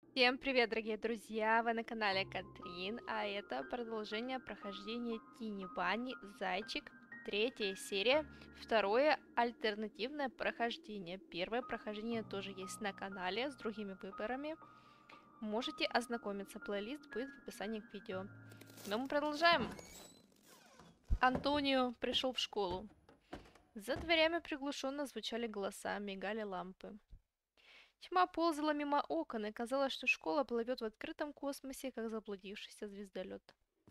Всем привет, дорогие друзья! Вы на канале Катрин, а это продолжение прохождения Тини Бани Зайчик, третья серия, второе альтернативное прохождение. Первое прохождение тоже есть на канале с другими выборами. Можете ознакомиться, плейлист будет в описании к видео. Но мы продолжаем. Антонио пришел в школу. За дверями приглушенно звучали голоса, мигали лампы. Тьма ползала мимо окон, и казалось, что школа плывет в открытом космосе, как заблудившийся звездолет.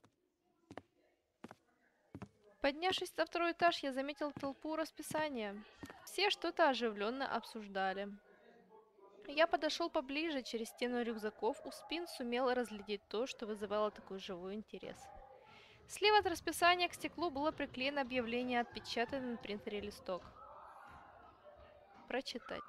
Поднявшись на второй этаж, я заметил толпу расписания. Все что-то оживленно обсуждали. Я подошел поближе, через стену рюкзаков у спин сумел разглядеть то, что вызывало такой живой интерес. Слева от расписания к стеклу было приклеено объявление, отпечатанный на принтере листок. Прочитать.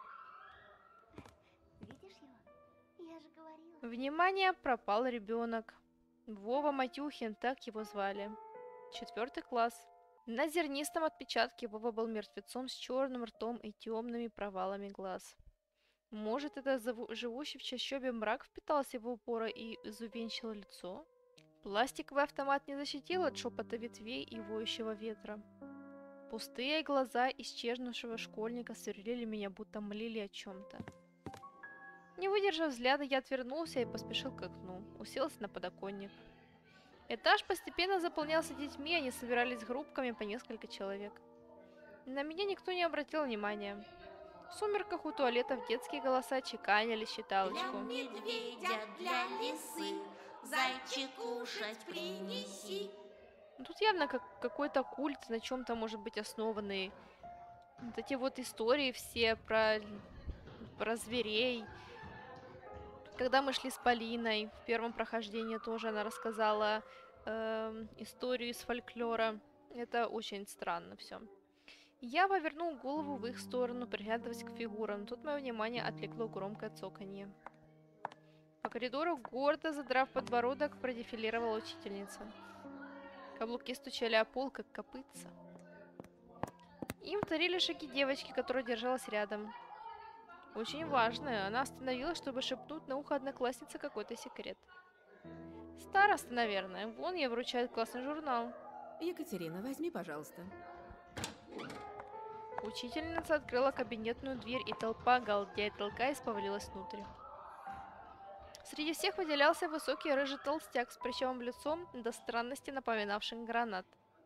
Видишь его? Я же говорила. Внимание, пропал ребенок. Вова Матюхин, так его звали. 4 класс. На зернистом отпечатке Вова был мертвецом с черным ртом и темными провалами глаз. Может, это живущий в чащобе мрак впитался в упора и изувенчил лицо? Пластиковый автомат не защитил от шепота ветвей и воющего ветра. Пустые глаза исчезнувшего школьника сверлили меня, будто молили о чем-то. Не выдержав взгляда, я отвернулся и поспешил к окну, уселся на подоконник. Этаж постепенно заполнялся детьми, они собирались группками по несколько человек. На меня никто не обратил внимания. В сумерках у туалетов детские голоса чеканили Для считалочку. медведя, для лисы, зайчик кушать принеси. Тут явно какой-то культ, на чем-то может быть основанный. Вот эти вот истории все про зверей. Когда мы шли с Полиной, в первом прохождении тоже она рассказала историю из фольклора. Это очень странно все. Я повернул голову в их сторону, приглядываясь к фигурам. Тут мое внимание отвлекло громкое цоканье. По коридору, гордо задрав подбородок, продефилировала учительница. Каблуки стучали о пол, как копытца. Им вторили шаги девочки, которая держалась рядом. Очень важно, она остановилась, чтобы шепнуть на ухо однокласснице какой-то секрет. Староста, наверное. Вон ей вручает классный журнал. Екатерина, возьми, пожалуйста. Учительница открыла кабинетную дверь, и толпа, галдя и толкаясь, повалилась внутрь. Среди всех выделялся высокий рыжий толстяк с прыщавым лицом, до странности напоминавшим гранат.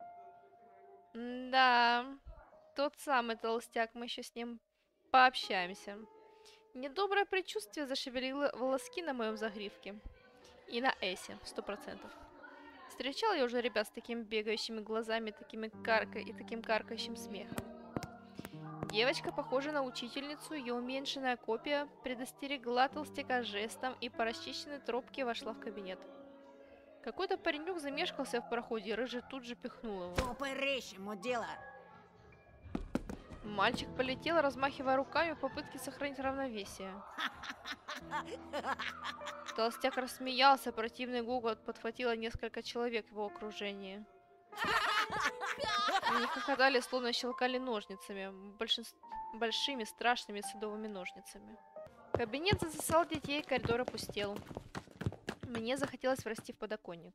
Да, тот самый толстяк, мы еще с ним пообщаемся. Недоброе предчувствие зашевелило волоски на моем загривке. И на Эсе, 100%. Встречал я уже ребят с такими бегающими глазами, таким каркающим смехом. Девочка, похожая на учительницу, ее уменьшенная копия, предостерегла толстяка жестом и по расчищенной тропке вошла в кабинет. Какой-то паренек замешкался в проходе, и рыжий тут же пихнул его. Тупо речь ему дело. Мальчик полетел, размахивая руками в попытке сохранить равновесие. Толстяк рассмеялся, противный гогот подхватило несколько человек в его окружении. Они хохотали, словно щелкали ножницами, большими страшными садовыми ножницами. Кабинет засосал детей, коридор опустел. Мне захотелось врасти в подоконник.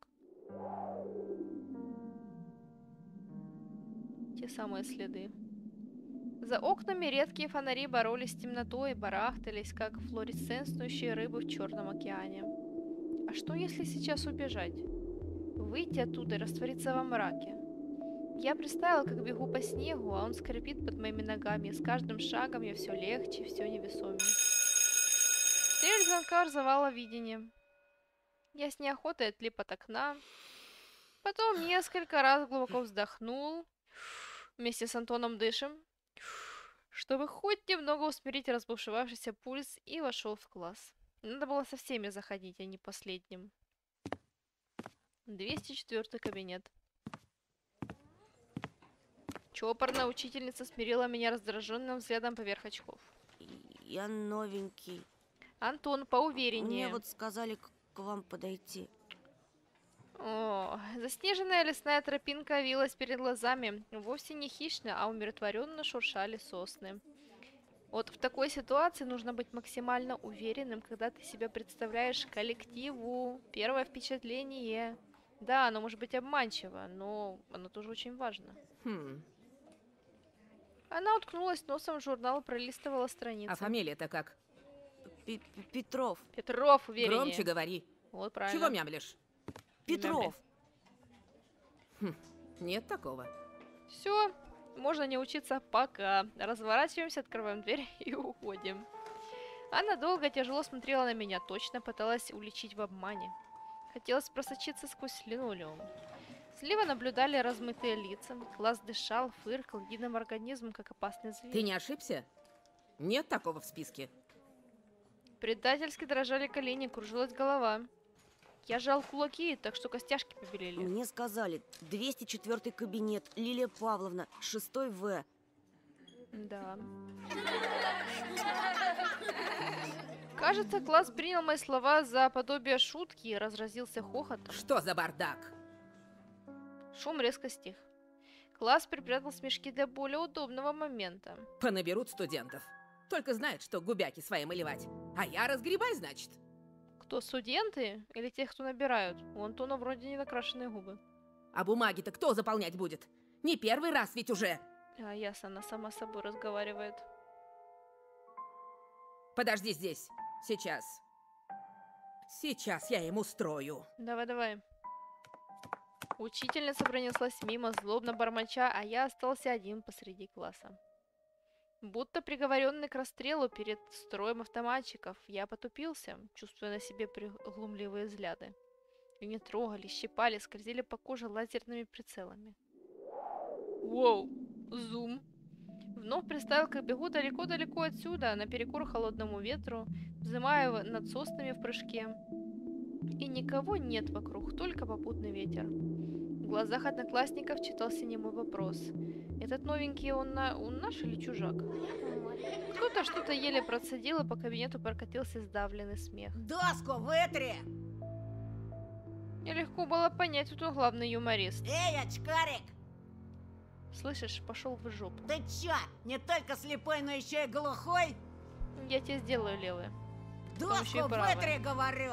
Те самые следы. За окнами редкие фонари боролись с темнотой и барахтались, как флуоресцентные рыбы в Черном океане. А что, если сейчас убежать? Выйти оттуда и раствориться во мраке? Я представила, как бегу по снегу, а он скрипит под моими ногами, и с каждым шагом я все легче, все невесомее. Трель звонка разорвала видение. Я с неохотой отлип от окна, потом несколько раз глубоко вздохнул, вместе с Антоном дышим, чтобы хоть немного усмирить разбушевавшийся пульс, и вошел в класс. Надо было со всеми заходить, а не последним. 204 кабинет. Чопорная учительница смирила меня раздраженным взглядом поверх очков. Я новенький. Антон, поувереннее. Мне вот сказали к вам подойти. О, заснеженная лесная тропинка вилась перед глазами. Вовсе не хищно, а умиротворенно шуршали сосны. Вот в такой ситуации нужно быть максимально уверенным, когда ты себя представляешь коллективу. Первое впечатление. Да, оно может быть обманчиво, но оно тоже очень важно. Хм. Она уткнулась носом в журнал, пролистывала А страницы. фамилия-то как? Петров. Петров, увереннее. Громче говори. Вот правильно. Чего мямлишь? Петров. Нет такого. Все, можно не учиться пока. Разворачиваемся, открываем дверь и уходим. Она долго тяжело смотрела на меня, точно пыталась уличить в обмане. Хотелось просочиться сквозь линолеум. Слева наблюдали размытые лица. Глаз дышал, фыркал единым организмом, как опасный зверь. Ты не ошибся? Нет такого в списке. Предательски дрожали колени, кружилась голова. Я жал кулаки, так что костяшки побелели. Мне сказали, 204 кабинет, Лилия Павловна, 6 В. Да. Кажется, класс принял мои слова за подобие шутки и разразился хохотом. Что за бардак? Шум резко стих. Класс припрятал смешки для более удобного момента. Понаберут студентов. Только знают, что губяки свои малевать. А я разгребай, значит. Кто, студенты или тех, кто набирают? У Антона вроде не накрашенные губы. А бумаги-то кто заполнять будет? Не первый раз ведь уже. А ясно, она сама с собой разговаривает. Подожди здесь. Сейчас. Сейчас я им устрою. Давай. Учительница пронеслась мимо, злобно бормоча, а я остался один посреди класса. Будто приговоренный к расстрелу перед строем автоматчиков, я потупился, чувствуя на себе приглумливые взгляды. Меня трогали, щипали, скользили по коже лазерными прицелами. Воу! Зум! Вновь представил, как бегу далеко-далеко отсюда, наперекор холодному ветру, взмывая над соснами в прыжке. И никого нет вокруг, только попутный ветер. В глазах одноклассников читался немой вопрос. Этот новенький, он наш или чужак? Кто-то что-то еле процедил, и по кабинету прокатился сдавленный смех. Доску вытри! Нелегко было понять, кто главный юморист. Эй, очкарик! Слышишь, пошел в жопу. Ты чё, не только слепой, но еще и глухой? Я тебе сделаю левый. Доску и правой. вытри, говорю!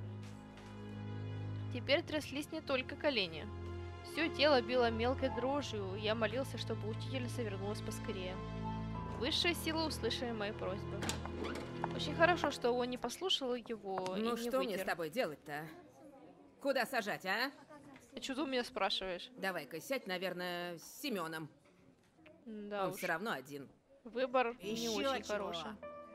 Теперь тряслись не только колени. Все тело било мелкой дрожью, я молился, чтобы учительница вернулась поскорее. Высшие силы услышали мои просьбы. Очень хорошо, что он не послушал его и Ну не что мне с вытер. тобой делать-то? Куда сажать, а? А что ты у меня спрашиваешь? Давай-ка сядь, наверное, с Семеном. Да Он уж, все равно один. выбор не Ещё очень чего? хороший.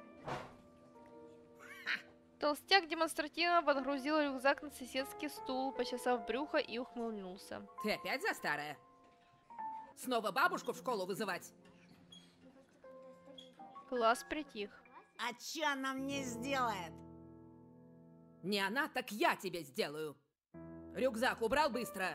Толстяк демонстративно подгрузил рюкзак на соседский стул, почесав брюхо и ухмыльнулся. Ты опять за старое? Снова бабушку в школу вызывать? Класс притих. А чё она мне сделает? Не она, так я тебе сделаю. Рюкзак убрал быстро.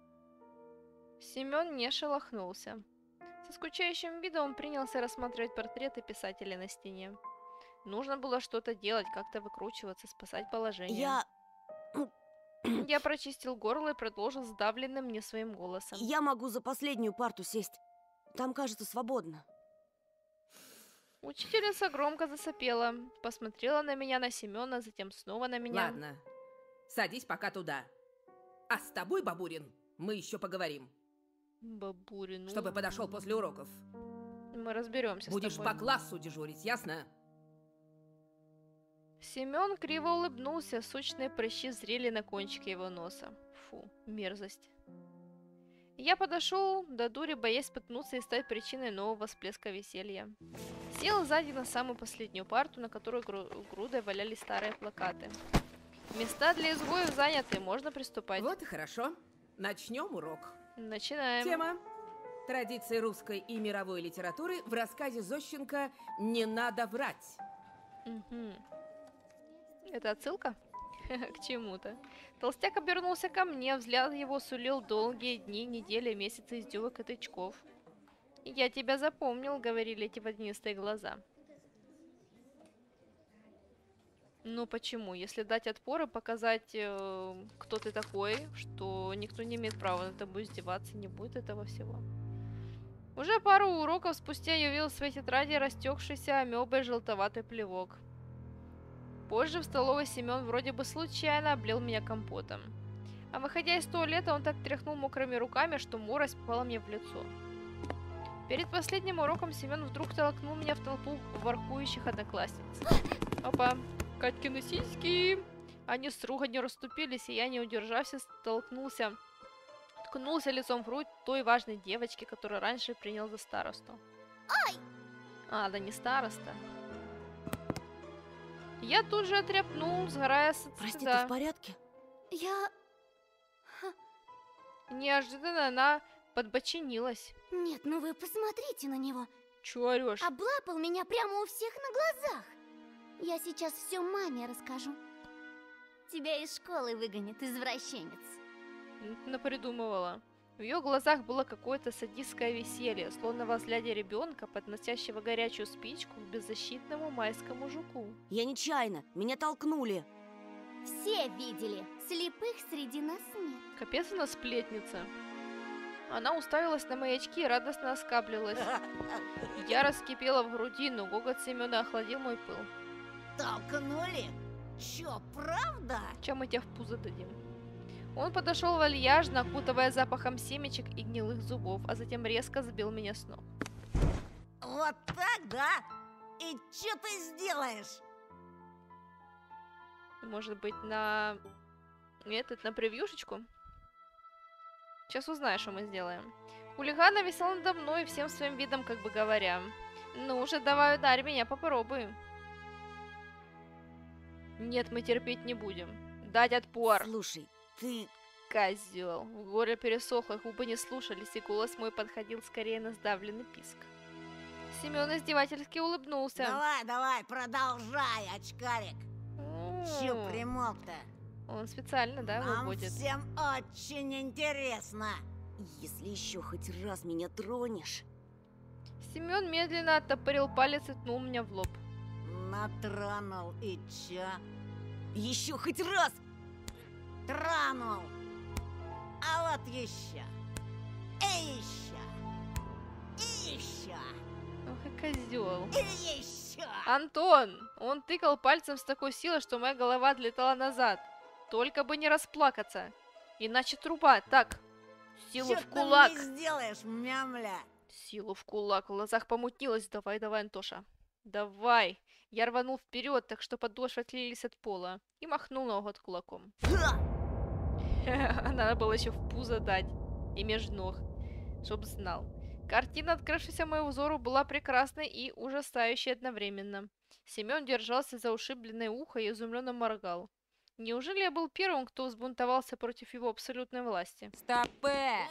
Семен не шелохнулся. Со скучающим видом он принялся рассматривать портреты писателей на стене. Нужно было что-то делать, как-то выкручиваться, спасать положение. Я прочистил горло и продолжил сдавленным не своим голосом. Я могу за последнюю парту сесть. Там, кажется, свободно. Учительница громко засопела, посмотрела на меня, на Семена, затем снова на меня. Ладно, садись пока туда. А с тобой, Бабурин, мы еще поговорим. Бабурин, ну, Чтобы подошел после уроков. мы разберемся Будешь с тобой. по классу дежурить, ясно? Семен криво улыбнулся, сочные прыщи зрели на кончике его носа. Фу, мерзость. Я подошел, до дури боясь споткнуться и стать причиной нового всплеска веселья. Сел сзади на самую последнюю парту, на которой грудой валялись старые плакаты. Места для изгоев заняты, можно приступать. Вот и хорошо. Начнем урок. Начинаем. Тема. Традиции русской и мировой литературы в рассказе Зощенко «Не надо врать». Мгм. Это отсылка? К чему-то. Толстяк обернулся ко мне, взгляд его сулил долгие дни, недели, месяцы издевок и тычков. «Я тебя запомнил», — говорили эти водянистые глаза. Ну почему? Если дать отпор и показать, кто ты такой, что никто не имеет права над тобой издеваться, не будет этого всего. Уже пару уроков спустя я увидел в своей тетради растекшийся амебой желтоватый плевок. Позже в столовой Семен вроде бы случайно облил меня компотом. А выходя из туалета, он так тряхнул мокрыми руками, что морось попала мне в лицо. Перед последним уроком Семен вдруг толкнул меня в толпу воркующих одноклассниц. Опа, Катькины сиськи! Они с руганью расступились, и я, не удержавшись, ткнулся лицом в грудь той важной девочки, которую раньше принял за старосту. А, да не староста. Я тут же отряпнул, сгорая с Прости, стыда. ты в порядке? Я... Неожиданно она подбочинилась. Нет, ну вы посмотрите на него. Чё орёшь? Облапал меня прямо у всех на глазах. Я сейчас все маме расскажу. Тебя из школы выгонят, извращенец. Напридумывала. В ее глазах было какое-то садистское веселье, словно во взгляде ребенка, подносящего горячую спичку к беззащитному майскому жуку. Я нечаянно, меня толкнули. Все видели. Слепых среди нас нет. Капец она сплетница. Она уставилась на мои очки и радостно оскаблилась. Я раскипела в груди, но гогот Семена охладил мой пыл. Толкнули? Чё, правда? Чем мы тебя в пузо дадим? Он подошел вальяжно, окутывая запахом семечек и гнилых зубов, а затем резко сбил меня с ног. Вот так, да? И чё ты сделаешь? Может быть, на превьюшечку? Сейчас узнаешь, что мы сделаем. Хулиган нависал надо мной всем своим видом, как бы говоря: ну уже давай ударь меня, попробуй. Нет, мы терпеть не будем. Дать отпор. Слушай, ты... Козел. В горле пересохло, губы не слушались, и голос мой подходил скорее на сдавленный писк. Семен издевательски улыбнулся. Давай, продолжай, очкарик. Чё О, примолк-то? он специально, да, Нам выводит? всем очень интересно. Если еще хоть раз меня тронешь... Семен медленно оттопырил палец и ткнул меня в лоб. Натронул и чё? Еще хоть раз! Тронул. А вот еще. И еще. И еще. Ох и козел. И еще. Антон! Он тыкал пальцем с такой силой, что моя голова отлетала назад. Только бы не расплакаться. Иначе труба. Так, силу Чё в ты кулак. мне сделаешь, мямля? Силу в кулак. В глазах помутнилось. Давай, Антоша. Давай. Я рванул вперед, так что подошвы отлились от пола. И махнул ногот кулаком. Ха! Надо было еще в пузо дать. И между ног. Чтоб знал. Картина, открывшаяся моему взору, была прекрасной и ужасающей одновременно. Семен держался за ушибленное ухо и изумленно моргал. Неужели я был первым, кто взбунтовался против его абсолютной власти? Стопэ!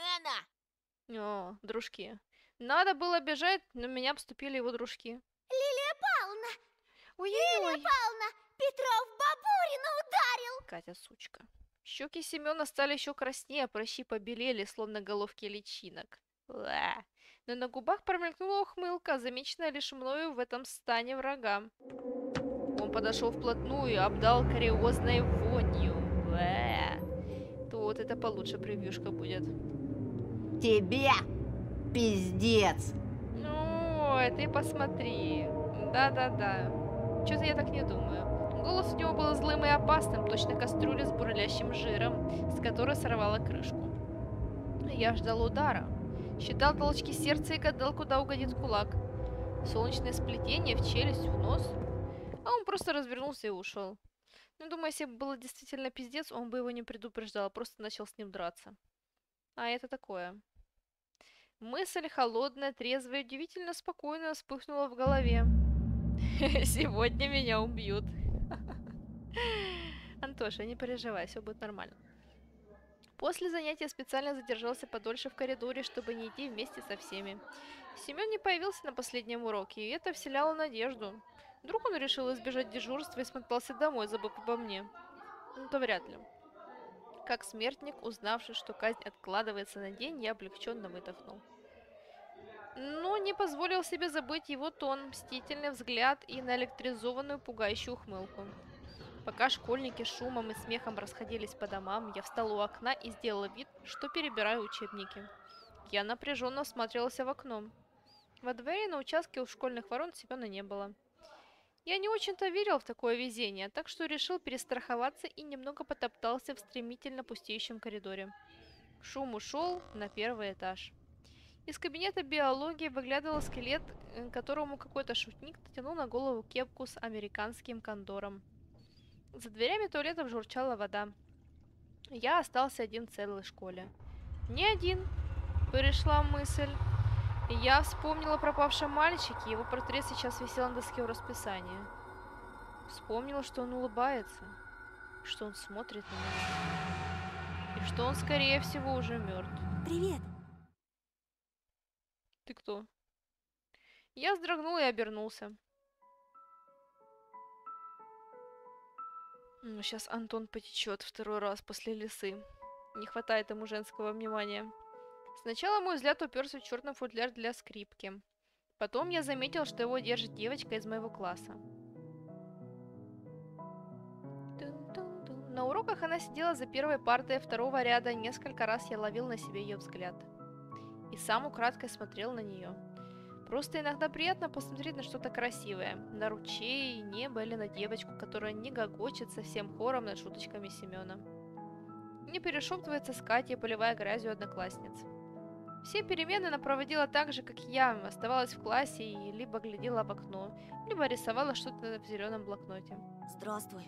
О, дружки. Надо было бежать, но меня обступили его дружки. Лилия Павловна! Ой-ой-ой. Павловна! Петров Бабурина ударил! Катя, сучка. Щеки Семена стали еще краснее, а прыщи побелели, словно головки личинок. Ла. Но на губах промелькнула ухмылка, замеченная лишь мною в этом стане врага. Он подошел вплотную и обдал кариозной вонью. Ла. То вот это получше превьюшка будет. Тебе пиздец. Ну, ты посмотри. Да-да-да. Что-то я так не думаю. Голос у него был злым и опасным, точно кастрюля с бурлящим жиром, с которой сорвала крышку. Я ждал удара. Считал толчки сердца и гадал, куда угодит кулак. Солнечное сплетение, в челюсть, в нос. А он просто развернулся и ушел. Ну, думаю, если бы было действительно пиздец, он бы его не предупреждал, а просто начал с ним драться. А это такое. Мысль холодная, трезвая, удивительно спокойно вспыхнула в голове. Сегодня меня убьют. Антоша, не переживай, все будет нормально. После занятия специально задержался подольше в коридоре, чтобы не идти вместе со всеми. Семен не появился на последнем уроке, и это вселяло надежду. Вдруг он решил избежать дежурства и смотался домой, забыв обо мне. Ну, то вряд ли. Как смертник, узнавший, что казнь откладывается на день, я облегченно выдохнул. Но не позволил себе забыть его тон, мстительный взгляд и наэлектризованную пугающую ухмылку. Пока школьники шумом и смехом расходились по домам, я встал у окна и сделала вид, что перебираю учебники. Я напряженно всматривался в окно. Во дворе на участке у школьных ворот Семена не было. Я не очень-то верил в такое везение, так что решил перестраховаться и немного потоптался в стремительно пустеющем коридоре. Шум ушел на первый этаж. Из кабинета биологии выглядывал скелет, которому какой-то шутник натянул на голову кепку с американским кондором. За дверями туалетов журчала вода. Я остался один в целой школе. Не один, пришла мысль. Я вспомнила о пропавшем мальчике, его портрет сейчас висел на доске в расписании. Вспомнила, что он улыбается, что он смотрит на меня, и что он, скорее всего, уже мертв. Привет. Ты кто? Я вздрогнул и обернулся. Ну, сейчас Антон потечет второй раз после лисы. Не хватает ему женского внимания. Сначала мой взгляд уперся в черный футляр для скрипки. Потом я заметил, что его держит девочка из моего класса. На уроках она сидела за первой партой второго ряда, несколько раз я ловил на себе ее взгляд. И сам украдкой смотрел на нее. Просто иногда приятно посмотреть на что-то красивое. На ручей, небо или на девочку, которая не гогочет со всем хором над шуточками Семена. Не перешептывается с Катей, поливая грязью одноклассниц. Все перемены она проводила так же, как и я, оставалась в классе и либо глядела в окно, либо рисовала что-то в зеленом блокноте. Здравствуй.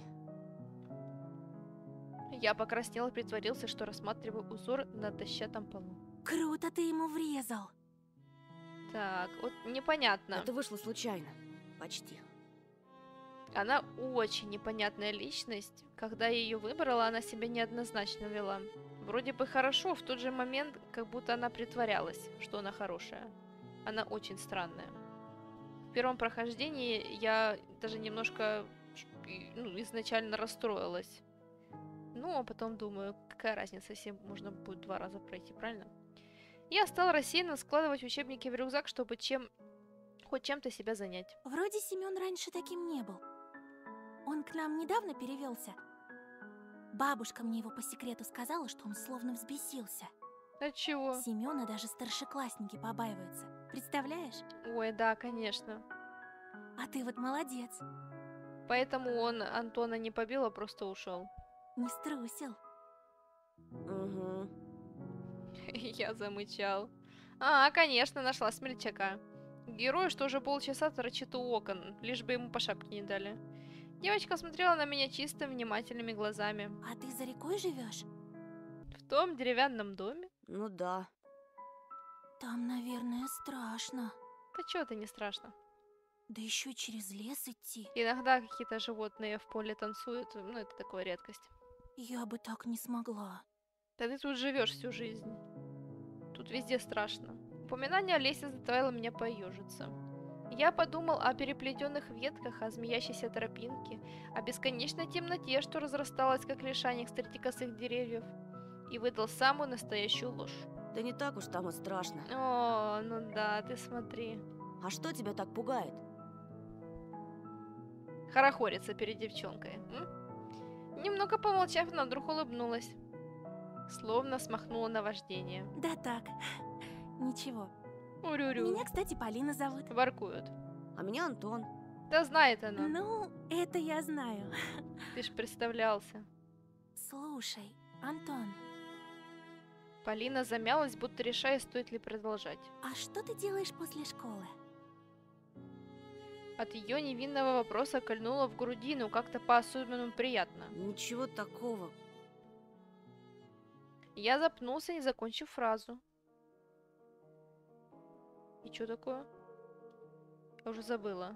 Я покраснел и притворился, что рассматриваю узор на дощатом полу. Круто ты ему врезал. Так, вот непонятно. Это вышло случайно. Почти. Она очень непонятная личность. Когда я ее выбрала, она себя неоднозначно вела. Вроде бы хорошо, в тот же момент, как будто она притворялась, что она хорошая. Она очень странная. В первом прохождении я даже немножко изначально расстроилась. Ну, а потом думаю, какая разница, если можно будет 2 раза пройти, правильно? Я стал рассеянно складывать учебники в рюкзак, чтобы хоть чем-то себя занять. Вроде Семен раньше таким не был. Он к нам недавно перевелся. Бабушка мне его по секрету сказала, что он словно взбесился. От чего? Семена даже старшеклассники побаиваются. Представляешь? Ой, да, конечно. А ты вот молодец. Поэтому он Антона не побил, а просто ушел. Не струсил. Угу. Я замычал. А, конечно, нашла смельчака. Герой, что уже полчаса торчит у окон, лишь бы ему по шапке не дали. Девочка смотрела на меня чисто внимательными глазами. А ты за рекой живешь? В том деревянном доме? Ну да. Там, наверное, страшно. Да чё это не страшно. Да еще через лес идти. Иногда какие-то животные в поле танцуют, ну это такая редкость. Я бы так не смогла. Да ты тут живешь всю жизнь. Тут везде страшно. Упоминание о лесе заставило меня поежиться. Я подумал о переплетенных ветках, о змеящейся тропинке, о бесконечной темноте, что разрасталась, как лишайник среди косых деревьев, и выдал самую настоящую ложь. Да не так уж там и страшно. О, ну да, ты смотри. А что тебя так пугает? Хорохорится перед девчонкой. Немного помолчав, она вдруг улыбнулась. Словно смахнула наваждение. Да так. Ничего. Урюрю. Меня, кстати, Полина зовут. Воркуют. А меня Антон. Да знает она. Ну, это я знаю. Ты ж представлялся. Слушай, Антон, Полина замялась, будто решая, стоит ли продолжать. а что ты делаешь после школы? От ее невинного вопроса кольнуло в грудину, как-то по-особенному приятно. Ничего такого. Я запнулся, не закончив фразу. И что такое? Я уже забыла.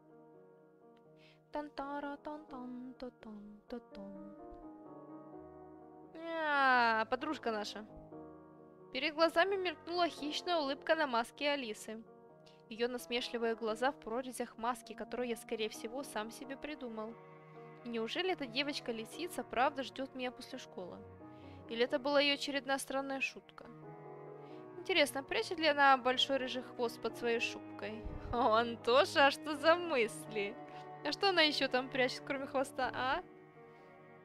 Тантара тан-тан та-тан та-тан. Подружка наша. Перед глазами мелькнула хищная улыбка на маске Алисы. Ее насмешливые глаза в прорезях маски, которую я, скорее всего, сам себе придумал. И неужели эта девочка-лисица правда ждет меня после школы? Или это была ее очередная странная шутка? Интересно, прячет ли она большой рыжий хвост под своей шубкой? О, Антоша, а что за мысли? А что она еще там прячет, кроме хвоста, а?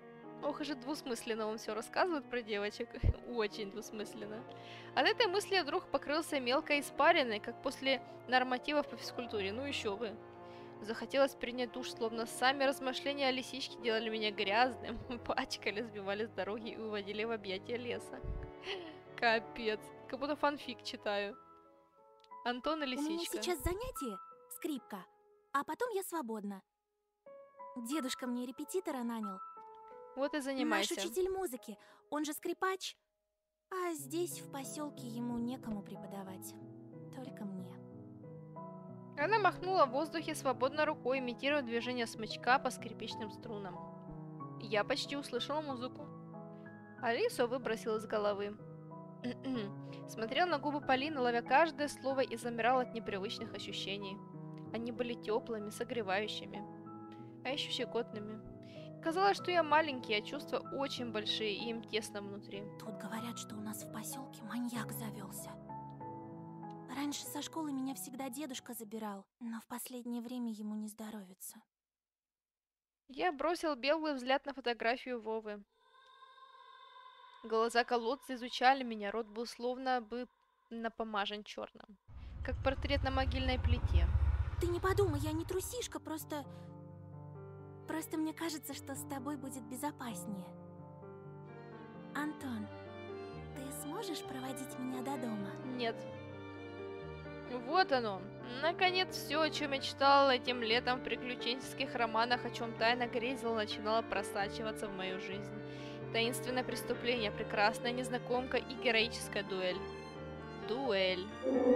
Ох, и же двусмысленно он все рассказывает про девочек. Очень двусмысленно. От этой мысли я вдруг покрылся мелкой испариной, как после нормативов по физкультуре. Ну еще бы. Захотелось принять душ, словно сами размышления о лисичке делали меня грязным, пачкали, сбивали с дороги и уводили в объятия леса. Капец. Как будто фанфик читаю. Антон и У меня лисичка. сейчас занятие, скрипка, а потом я свободна. Дедушка мне репетитора нанял. Вот и Наш занимайся. учитель музыки, он же скрипач. А здесь, в поселке, ему некому преподавать. Только мне. Она махнула в воздухе свободной рукой, имитируя движение смычка по скрипичным струнам. Я почти услышала музыку. Алису выбросил из головы. Смотрел на губы Полины, ловя каждое слово, и замирал от непривычных ощущений. Они были теплыми, согревающими, а еще щекотными. Казалось, что я маленький, а чувства очень большие, и им тесно внутри. Тут говорят, что у нас в поселке маньяк завелся. Раньше со школы меня всегда дедушка забирал, но в последнее время ему не здоровится. Я бросил беглый взгляд на фотографию Вовы. Глаза колодца изучали меня, рот был словно бы напомажен черным, как портрет на могильной плите. Ты не подумай, я не трусишка, просто мне кажется, что с тобой будет безопаснее. Антон, ты сможешь проводить меня до дома? Нет. Вот оно. Наконец, все, о чем я читала этим летом в приключенческих романах, о чем тайно грезила, начинало просачиваться в мою жизнь. Таинственное преступление, прекрасная незнакомка и героическая дуэль. Дуэль.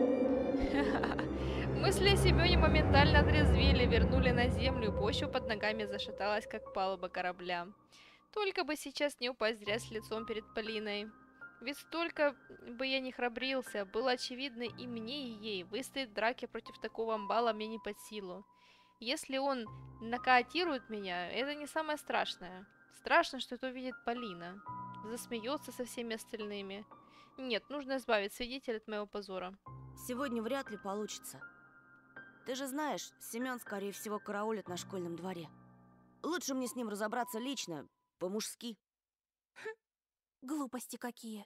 Мысли о Семёне моментально отрезвили, вернули на землю, и почва под ногами зашаталась, как палуба корабля. Только бы сейчас не упасть грязь лицом перед Полиной. Ведь столько бы я не храбрился, было очевидно и мне, и ей. Выстоять в драке против такого амбала мне не под силу. Если он нокаутирует меня, это не самое страшное. Страшно, что это увидит Полина. Засмеется со всеми остальными. Нет, нужно избавить свидетеля от моего позора. Сегодня вряд ли получится. Ты же знаешь, Семен, скорее всего, караулит на школьном дворе. Лучше мне с ним разобраться лично, по-мужски. Глупости какие.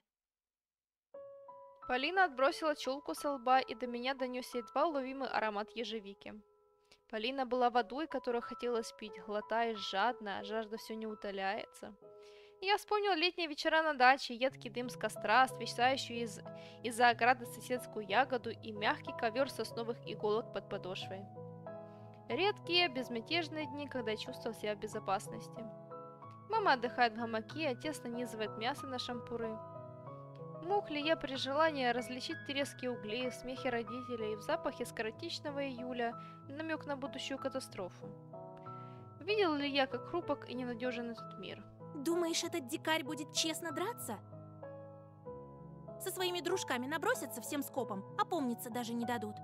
Полина отбросила челку со лба, и до меня донесся едва уловимый аромат ежевики. Полина была водой, которую хотелось пить, глотаешь жадно, а жажда все не утоляется. И я вспомнил летние вечера на даче, едкий дым с костра, свисающую из-за ограды соседскую ягоду и мягкий ковер сосновых иголок под подошвой. Редкие, безмятежные дни, когда я чувствовал себя в безопасности. Мама отдыхает в гамаке, отец нанизывает мясо на шампуры. Мог ли я при желании различить трески углей, в смехе родителей, в запахе скоротечного июля, намек на будущую катастрофу? Видел ли я, как хрупок и ненадежен этот мир? Думаешь, этот дикарь будет честно драться? Со своими дружками набросятся всем скопом, опомниться даже не дадут.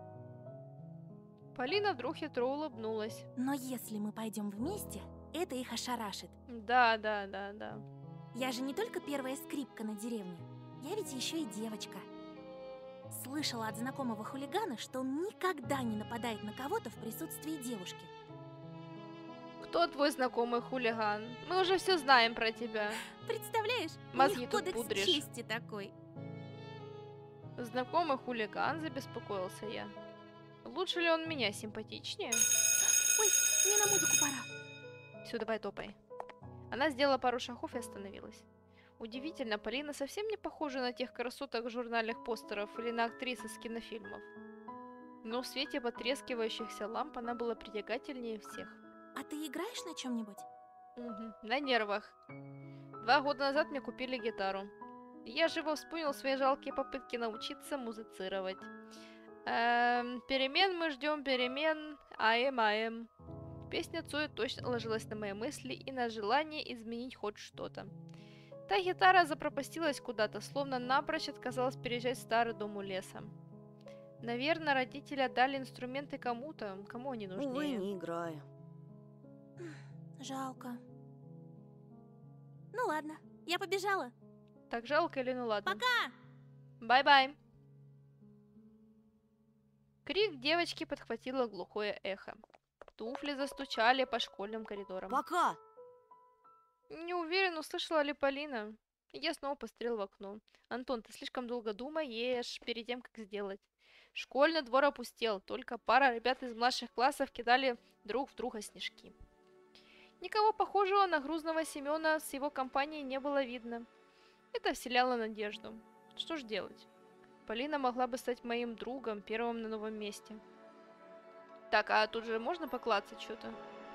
Полина вдруг хитро улыбнулась. Но если мы пойдем вместе, это их ошарашит. Да. Я же не только первая скрипка на деревне, я ведь еще и девочка. Слышала от знакомого хулигана, что он никогда не нападает на кого-то в присутствии девушки. Кто твой знакомый хулиган? Мы уже все знаем про тебя. Представляешь? Мозги у них тут кодекс пудришь. чести такой. Знакомый хулиган, забеспокоился я. Лучше ли он меня симпатичнее? Ой, мне на музыку пора. Все, давай топай. Она сделала пару шагов и остановилась. Удивительно, Полина совсем не похожа на тех красоток журнальных постеров или на актрис из кинофильмов. Но в свете потрескивающихся ламп она была притягательнее всех. А ты играешь на чем-нибудь? На нервах. 2 года назад мне купили гитару. Я живо вспомнил свои жалкие попытки научиться музицировать. Перемен мы ждем, перемен, аэм. Песня Цоя точно ложилась на мои мысли и на желание изменить хоть что-то. Та гитара запропастилась куда-то, словно напрочь отказалась переезжать в старый дом у леса. Наверное, родители отдали инструменты кому-то, кому они нужнее. Увы, не играю. Жалко. Ну ладно, я побежала. Так жалко или ну ладно? Пока! Бай-бай. Крик девочки подхватило глухое эхо. Туфли застучали по школьным коридорам. Пока! Не уверен, услышала ли Полина. Я снова посмотрел в окно. Антон, ты слишком долго думаешь перед тем, как сделать. Школьный двор опустел, только пара ребят из младших классов кидали друг в друга снежки. Никого похожего на грузного Семена с его компанией не было видно. Это вселяло надежду. Что ж делать? Полина могла бы стать моим другом, первым на новом месте. Так, а тут же можно поклацать что-то?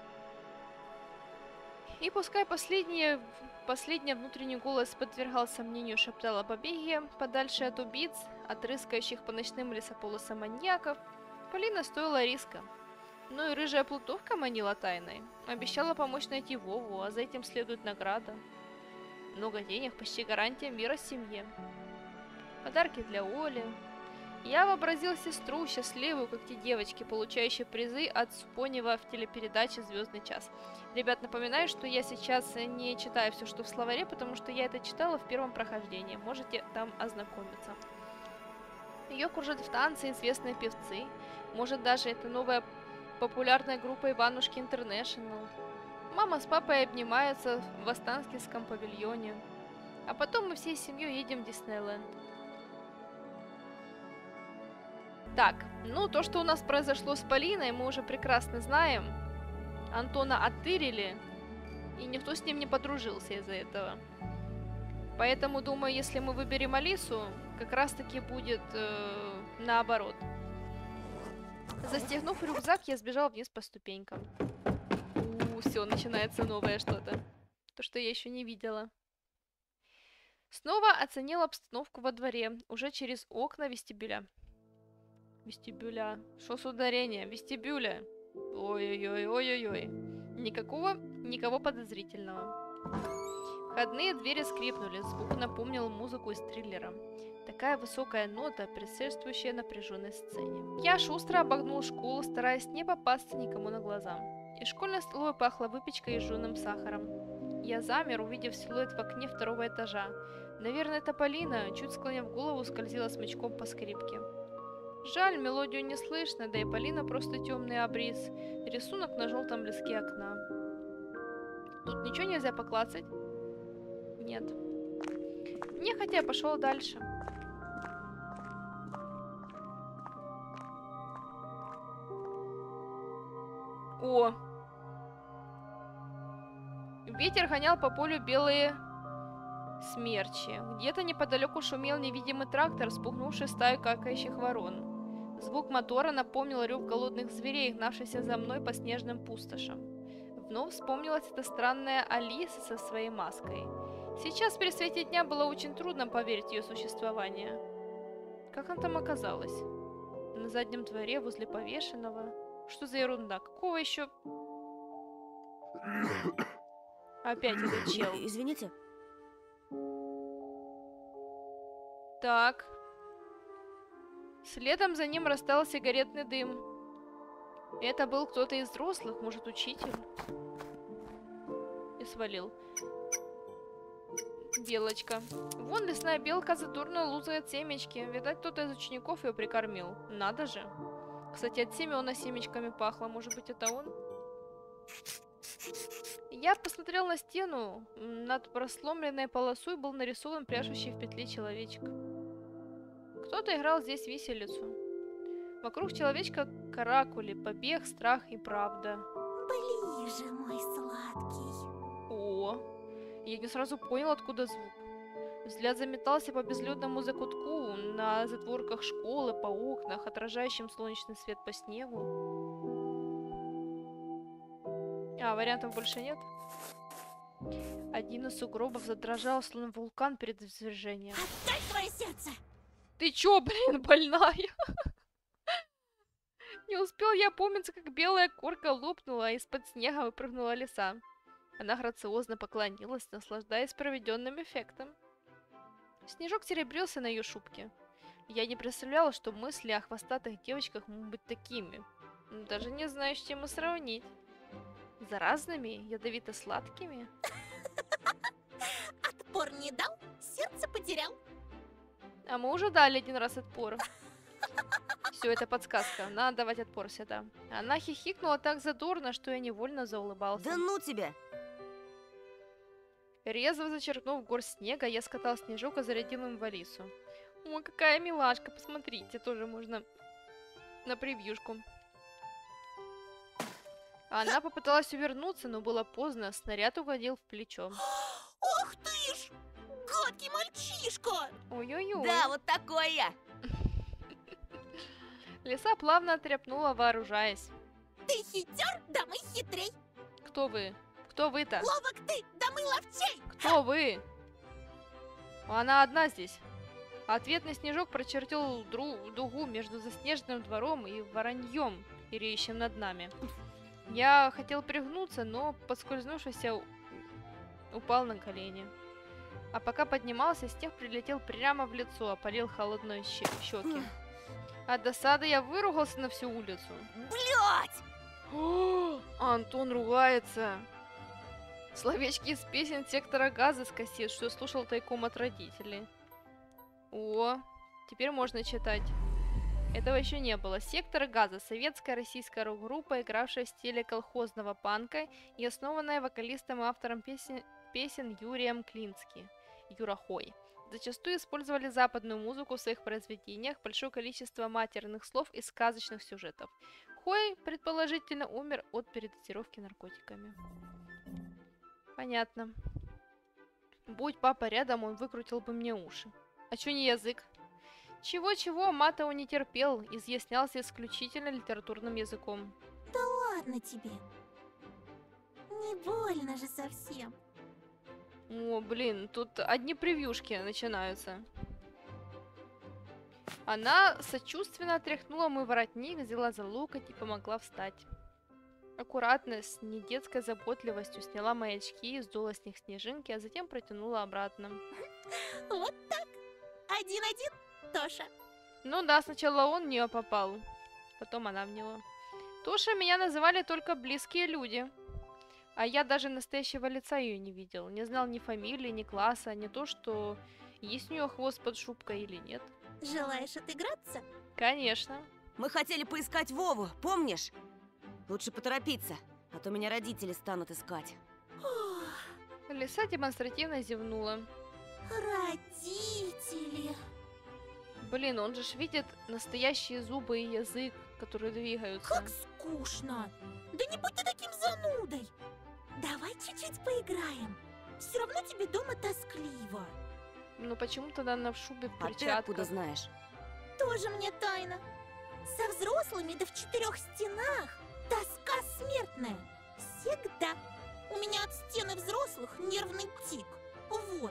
И пускай последний внутренний голос подвергал сомнению, шептал о побеге, подальше от убийц, от рыскающих по ночным лесополосам маньяков, Полина стоила риска. Ну и рыжая плутовка манила тайной. Обещала помочь найти Вову, а за этим следует награда. Много денег, почти гарантия мира семье. Подарки для Оли. Я вообразил сестру, счастливую, как те девочки, получающие призы от Супонева в телепередаче «Звездный час». Ребят, напоминаю, что я сейчас не читаю все, что в словаре, потому что я это читала в первом прохождении. Можете там ознакомиться. Ее кружат в танце известные певцы. Может, даже это новая популярная группа Иванушки Интернешнл. Мама с папой обнимаются в Останкинском павильоне. А потом мы всей семьей едем в Диснейленд. Так, ну то, что у нас произошло с Полиной, мы уже прекрасно знаем. Антона оттырили, и никто с ним не подружился из-за этого. Поэтому, думаю, если мы выберем Алису, как раз-таки будет наоборот. Застегнув рюкзак, я сбежал вниз по ступенькам. Все, начинается новое что-то. То, что я еще не видела. Снова оценил обстановку во дворе, уже через окна вестибюля. Вестибюля. Что с ударением? Вестибюля. Ой-ой-ой, ой-ой-ой. Никого подозрительного. Входные двери скрипнули, звук напомнил музыку из триллера. Такая высокая нота, предшествующая напряженной сцене. Я шустро обогнул школу, стараясь не попасться никому на глаза. Из школьной столовой пахло выпечкой и жженым сахаром. Я замер, увидев силуэт в окне второго этажа. Наверное, это Полина, чуть склонив голову, скользила смычком по скрипке. Жаль, мелодию не слышно, да и Полина просто темный обрис. Рисунок на желтом листке окна. Тут ничего нельзя поклацать? Нет. Нехотя пошел дальше. О! Ветер гонял по полю белые смерчи. Где-то неподалеку шумел невидимый трактор, спугнувший стаю какающих ворон. Звук мотора напомнил рев голодных зверей, гнавшихся за мной по снежным пустошам. Вновь вспомнилась эта странная Алиса со своей маской. Сейчас при свете дня было очень трудно поверить в ее существование. Как она там оказалась? На заднем дворе, возле повешенного? Что за ерунда? Какого еще... Опять этот чел. Извините. Так. Следом за ним растаял сигаретный дым. Это был кто-то из взрослых, может, учитель. И свалил. Белочка. Вон лесная белка задурно лузает семечки. Видать, кто-то из учеников ее прикормил. Надо же. Кстати, от Семена семечками пахло. Может быть, это он? Я посмотрел на стену. Над просломленной полосой был нарисован прячущий в петле человечек. Кто-то играл здесь виселицу. Вокруг человечка каракули, побег, страх и правда. Ближе, мой сладкий. О, я не сразу понял, откуда звук. Взгляд заметался по безлюдному закутку, на затворках школы, по окнах, отражающим солнечный свет по снегу. А, вариантов больше нет? Один из сугробов задрожал, словно вулкан перед извержением. Отдай свое сердце! Ты чё, блин, больная? Не успел я опомниться, как белая корка лопнула, а из-под снега выпрыгнула лиса. Она грациозно поклонилась, наслаждаясь проведенным эффектом. Снежок серебрился на ее шубке. Я не представляла, что мысли о хвостатых девочках могут быть такими. Даже не знаю, с чем их сравнить. Заразными, ядовито-сладкими. Отпор не дал, сердце потерял. А мы уже дали один раз отпор. Все, это подсказка. Надо давать отпор всегда. Она хихикнула так задорно, что я невольно заулыбался. Да ну тебя! Резво зачерпнув горсть снега, я скатал снежок и зарядил им в Алису. О, какая милашка, посмотрите, тоже можно на превьюшку. Она попыталась увернуться, но было поздно, снаряд угодил в плечо. Ох ты ж! Гадкий мальчишка! Ой-ой-ой. Да, вот такой я. Лиса плавно отряпнула, вооружаясь. Ты хитер, да мы хитрей! Кто вы? Кто вы-то? Ловок ты, да мы ловчей! Кто вы? Она одна здесь. Ответный снежок прочертил дугу между заснеженным двором и вороньем, реющим над нами. Я хотел пригнуться, но, поскользнувшись, упал на колени. А пока поднимался, снег прилетел прямо в лицо, опалил холодной щеки. От досады я выругался на всю улицу. Блять! О, Антон ругается. Словечки из песен сектора газа с кассет, что слушал тайком от родителей. О, теперь можно читать. Этого еще не было. Сектор газа — советская российская рок-группа, игравшая в стиле колхозного панка и основанная вокалистом и автором песен Юрием Клински, Юра Хой. Зачастую использовали западную музыку в своих произведениях, большое количество матерных слов и сказочных сюжетов. Хой, предположительно, умер от передозировки наркотиками. Понятно. Будь папа рядом, он выкрутил бы мне уши. А чё не язык? Чего-чего, мата он не терпел, изъяснялся исключительно литературным языком. Ладно тебе. Не больно же совсем. О, блин, тут одни превьюшки начинаются. Она сочувственно отряхнула мой воротник, взяла за локоть и помогла встать. Аккуратно, с недетской заботливостью сняла мои очки, сдула с них снежинки, а затем протянула обратно. Вот так. 1-1, Тоша. Ну да, сначала он в нее попал, потом она в него. Тоша меня называли только близкие люди. А я даже настоящего лица ее не видел. Не знал ни фамилии, ни класса, не то, что есть у нее хвост под шубкой или нет. Желаешь отыграться? Конечно. Мы хотели поискать Вову, помнишь? Лучше поторопиться, а то меня родители станут искать. Лиса демонстративно зевнула. Родители. Блин, он же ж видит настоящие зубы и язык, которые двигаются. Как скучно. Да не будь ты таким занудой. Давай чуть-чуть поиграем. Все равно тебе дома тоскливо. Ну почему тогда она в шубе, в А ты откуда перчатках? знаешь? Тоже мне тайна. Со взрослыми да в 4 стенах. Тоска смертная. Всегда. У меня от стены взрослых нервный тик. Вот.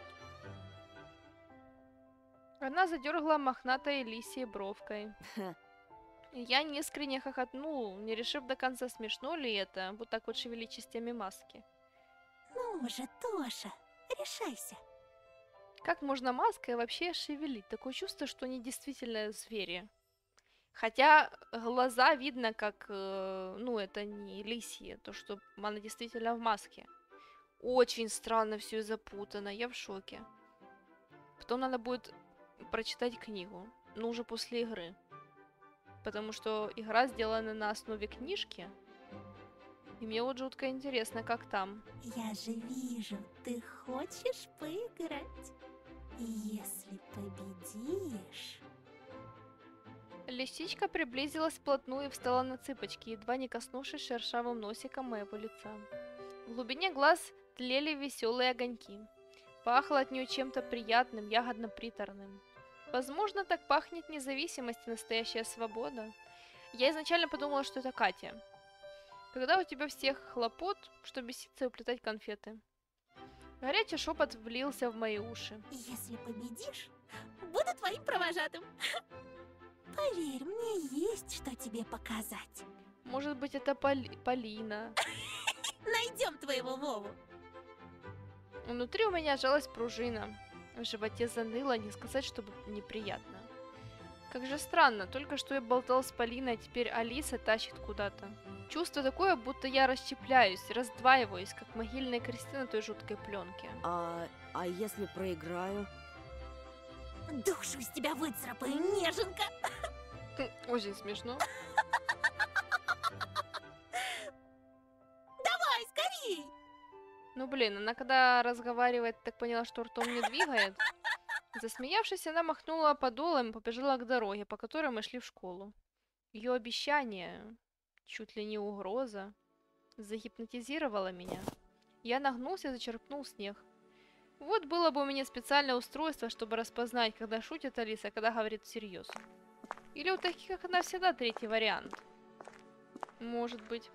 Она задергала мохнатой лисьей бровкой. Ха. Я неискренне хохотнул, не решив до конца, смешно ли это, вот так вот шевелить частями маски. Ну же, Тоша, решайся. Как можно маской вообще шевелить? Такое чувство, что они действительно звери. Хотя глаза видно, как, ну, это не лисье, то, что она действительно в маске. Очень странно все запутано, я в шоке. Потом надо будет прочитать книгу, но уже после игры. Потому что игра сделана на основе книжки. И мне вот жутко интересно, как там. Я же вижу, ты хочешь поиграть. И если победишь... Лисичка приблизилась вплотную и встала на цыпочки, едва не коснувшись шершавым носиком моего лица. В глубине глаз тлели веселые огоньки. Пахло от нее чем-то приятным, ягодно-приторным. Возможно, так пахнет независимость и настоящая свобода. Я изначально подумала, что это Катя. Когда у тебя всех хлопот, что беситься и уплетать конфеты. Горячий шепот влился в мои уши. Если победишь, буду твоим провожатым. Поверь, мне есть что тебе показать. Может быть, это Полина. Найдем твоего Вову. Внутри у меня сжалась пружина. В животе заныло, не сказать, чтобы неприятно. Как же странно, только что я болтал с Полиной, а теперь Алиса тащит куда-то. Чувство такое, будто я расщепляюсь, раздваиваюсь, как могильные кресты на той жуткой пленке. А если проиграю? Душу из тебя выцарапаю, неженка. Очень смешно. Давай, скорей. Но Ну блин, она когда разговаривает, так поняла, что ртом не двигает. Засмеявшись, она махнула подолом и побежала к дороге, по которой мы шли в школу. Ее обещание, чуть ли не угроза, загипнотизировало меня. Я нагнулся и зачерпнул снег. Вот было бы у меня специальное устройство, чтобы распознать, когда шутит Алиса, а когда говорит всерьез. Или у таких, как она, всегда третий вариант. Может быть.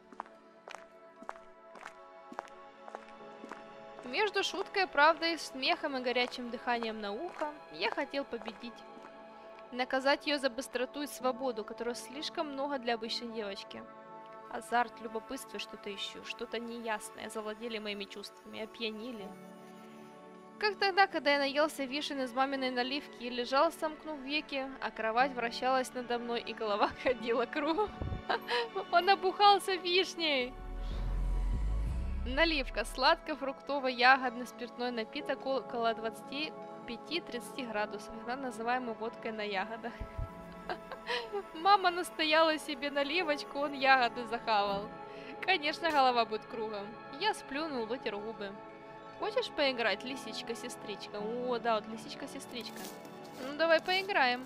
Между шуткой, правдой, смехом и горячим дыханием на ухо я хотел победить. Наказать ее за быстроту и свободу, которой слишком много для обычной девочки. Азарт, любопытство, что-то еще, что-то неясное завладели моими чувствами, опьянили. Как тогда, когда я наелся вишен из маминой наливки и лежал, сомкнув веки, а кровать вращалась надо мной и голова ходила кругом. Он обухался вишней! Наливка. Сладко-фруктово-ягодный спиртной напиток около 25-30 градусов, иногда называемый водкой на ягодах. Мама настояла себе наливочку, он ягоды захавал. Конечно, голова будет кругом. Я сплюнул, вытер губы. Хочешь поиграть, лисичка-сестричка? О, да, вот лисичка-сестричка. Ну, давай поиграем.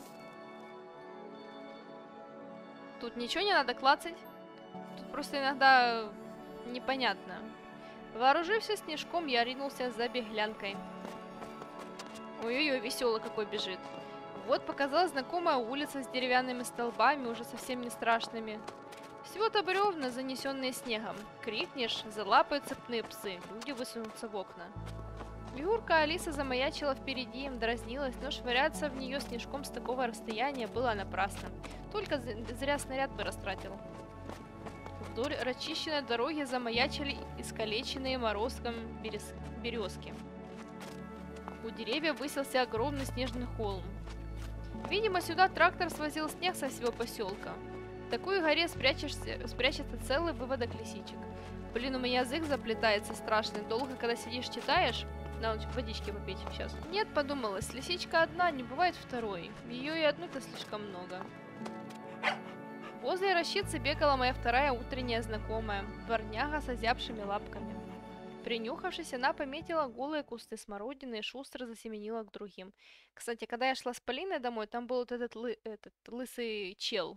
Тут ничего не надо клацать. Тут просто иногда непонятно. Вооружившись снежком, я ринулся за беглянкой. Ой-ой-ой, веселый какой бежит. Вот показалась знакомая улица с деревянными столбами, уже совсем не страшными. Всего-то бревна, занесенные снегом. Крикнешь, залапают цепные псы, люди высунутся в окна. Фигурка Алисы замаячила впереди, дразнилась, но швыряться в нее снежком с такого расстояния было напрасно. Только зря снаряд бы растратил. Вдоль расчищенной дороги замаячили искалеченные морозком березки. У деревьев высился огромный снежный холм. Видимо, сюда трактор свозил снег со всего поселка. В такой горе спрячется целый выводок лисичек. Блин, у меня язык заплетается страшно. Долго, когда сидишь, читаешь. Надо водички попить сейчас. Нет, подумалось, лисичка одна, не бывает второй. Ее и одну-то слишком много. Возле рощицы бегала моя вторая утренняя знакомая, дворняга с озябшими лапками. Принюхавшись, она пометила голые кусты смородины и шустро засеменила к другим. Кстати, когда я шла с Полиной домой, там был вот этот лысый чел.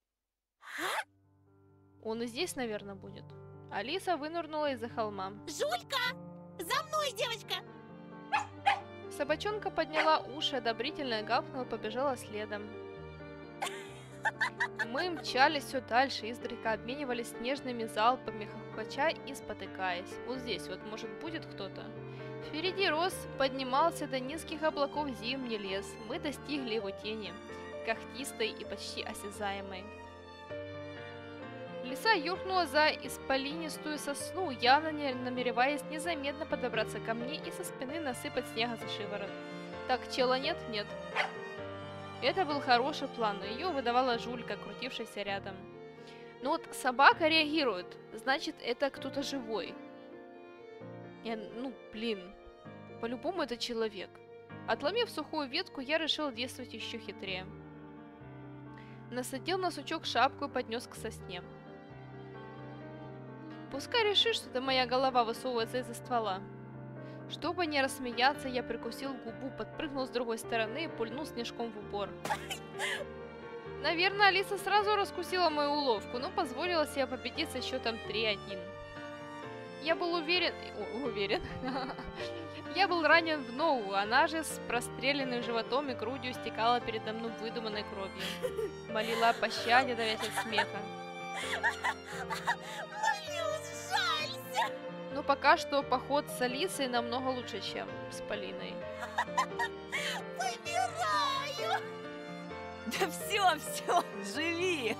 Он и здесь, наверное, будет. Алиса вынырнула из-за холма. Жулька! За мной, девочка! Собачонка подняла уши, одобрительно гавкнула, побежала следом. Мы мчались все дальше, издалека обменивались снежными залпами, хохоча и спотыкаясь. Вот здесь вот, может, будет кто-то. Впереди рос, поднимался до низких облаков зимний лес. Мы достигли его тени, когтистой и почти осязаемой. Лиса юркнула за исполинистую сосну, явно не намереваясь незаметно подобраться ко мне и со спины насыпать снега за шиворот. Так, чела нет? Нет. Это был хороший план, но ее выдавала Жулька, крутившаяся рядом. Но вот собака реагирует, значит, это кто-то живой. Ну, блин, по-любому это человек. Отломив сухую ветку, я решил действовать еще хитрее. Насадил на сучок шапку и поднес к сосне. Пускай решит, что это моя голова высовывается из-за ствола. Чтобы не рассмеяться, я прикусил губу, подпрыгнул с другой стороны и пульнул снежком в упор. Наверное, Алиса сразу раскусила мою уловку, но позволила себе победить со счетом 3-1. Я был уверен... Я был ранен в ногу, она же с простреленным животом и грудью стекала передо мной выдуманной кровью. Молила о пощаде, давясь от смеха. Но пока что поход с Алисой намного лучше, чем с Полиной. Помираю! Да все, живи!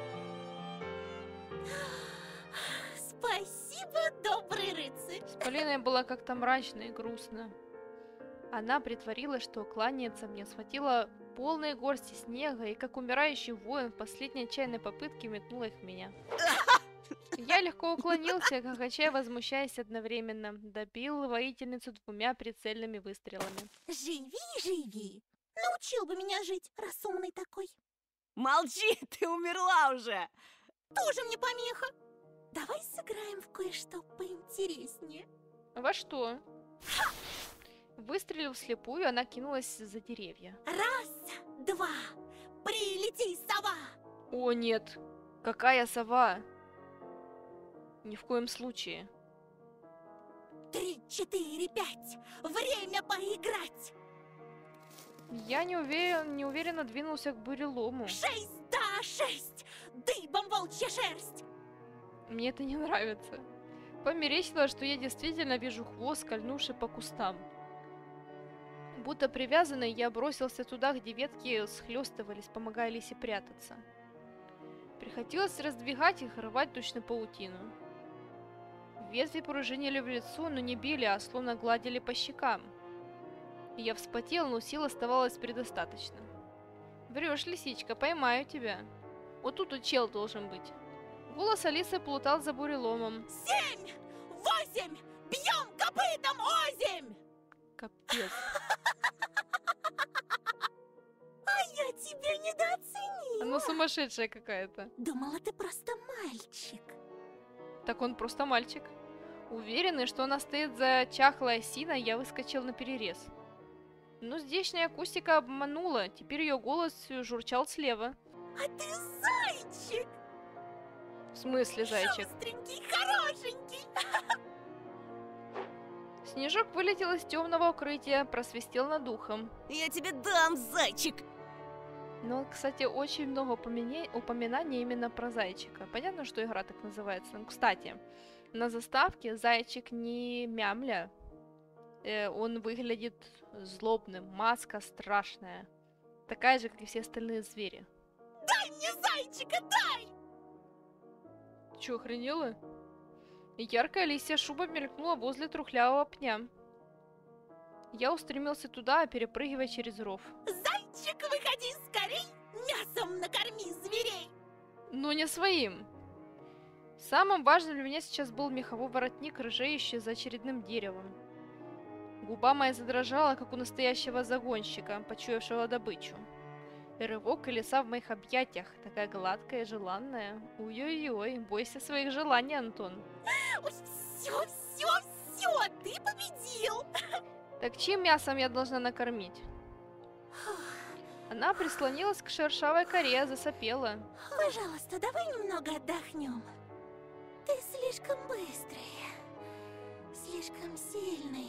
Спасибо, добрый рыцарь! С Полиной было как-то мрачно и грустно. Она притворилась, что кланяется мне, схватила полные горсти снега и, как умирающий воин, в последней отчаянной попытке метнула их в меня. Я легко уклонился, хохоча и возмущаясь одновременно. Добил воительницу 2 прицельными выстрелами. Живи! Научил бы меня жить, раз умный такой. Молчи, ты умерла уже! Тоже мне помеха. Давай сыграем в кое-что поинтереснее. Во что? Выстрелив вслепую, она кинулась за деревья. Раз, два, прилети, сова! О, нет. Какая сова? Ни в коем случае. 3, 4, 5. Время поиграть. Я неуверенно двинулся к бурелому. 6, да, 6. Дыбом волчья шерсть. Мне это не нравится. Померещилось, что я действительно вижу хвост, скользнувший по кустам. Будто привязанный, я бросился туда, где ветки схлестывались, помогая Лисе прятаться. Приходилось раздвигать их, рвать точно паутину. Ветви пружинили в лицо, но не били, а словно гладили по щекам. Я вспотел, но сил оставалось предостаточно. Врешь, лисичка, поймаю тебя. Вот тут чел должен быть. Голос Алисы плутал за буреломом. 7, 8. Бьем копытом озимь. Капец. Я тебя недооценила. Она сумасшедшая какая-то. Думала, ты просто мальчик. Так он просто мальчик. Уверенный, что она стоит за чахлой осиной, я выскочил на перерез. Но здешняя акустика обманула. Теперь ее голос журчал слева. А ты зайчик. В смысле, зайчик? Шустренький, хорошенький. Снежок вылетел из темного укрытия, просвистел над ухом. Я тебе дам, зайчик! Но, кстати, очень много упоминаний именно про зайчика. Понятно, что игра так называется. Но, кстати, на заставке зайчик не мямля. Он выглядит злобным, маска страшная. Такая же, как и все остальные звери. Дай мне зайчика, дай! Чё, охренела? Яркая лисья шуба мелькнула возле трухлявого пня. Я устремился туда, перепрыгивая через ров. Зайчик, выходи скорей! Мясом накорми зверей! Но не своим. Самым важным для меня сейчас был меховой воротник, рыжеющий за очередным деревом. Губа моя задрожала, как у настоящего загонщика, почуявшего добычу. И рывок, и лиса в моих объятиях, такая гладкая и желанная. Ой-ой-ой, бойся своих желаний, Антон. Ой, все, ты победил! Так чьим мясом я должна накормить? Она прислонилась к шершавой коре, засопела. Пожалуйста, давай немного отдохнем. Ты слишком быстрый, слишком сильный,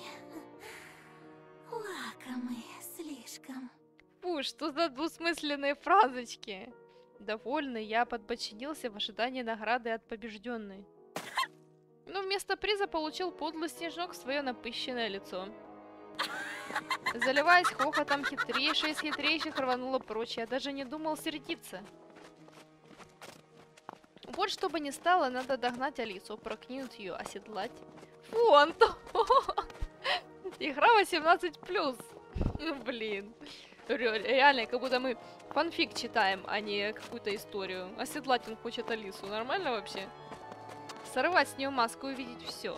лакомый слишком. Фу, что за двусмысленные фразочки? Довольный, я подбочинился в ожидании награды от побежденной. Но вместо приза получил подлый снежок в свое напыщенное лицо. Заливаясь хохотом, хитрейшая из хитрейших рванула прочь. Я даже не думал сердиться. Вот что бы ни стало, надо догнать Алису, прокинуть ее, оседлать. Фу, Антон! Игра 18+. Ну, блин. Реально, как будто мы фанфик читаем, а не какую-то историю. Оседлать он хочет Алису. Нормально вообще? Сорвать с нее маску и увидеть все.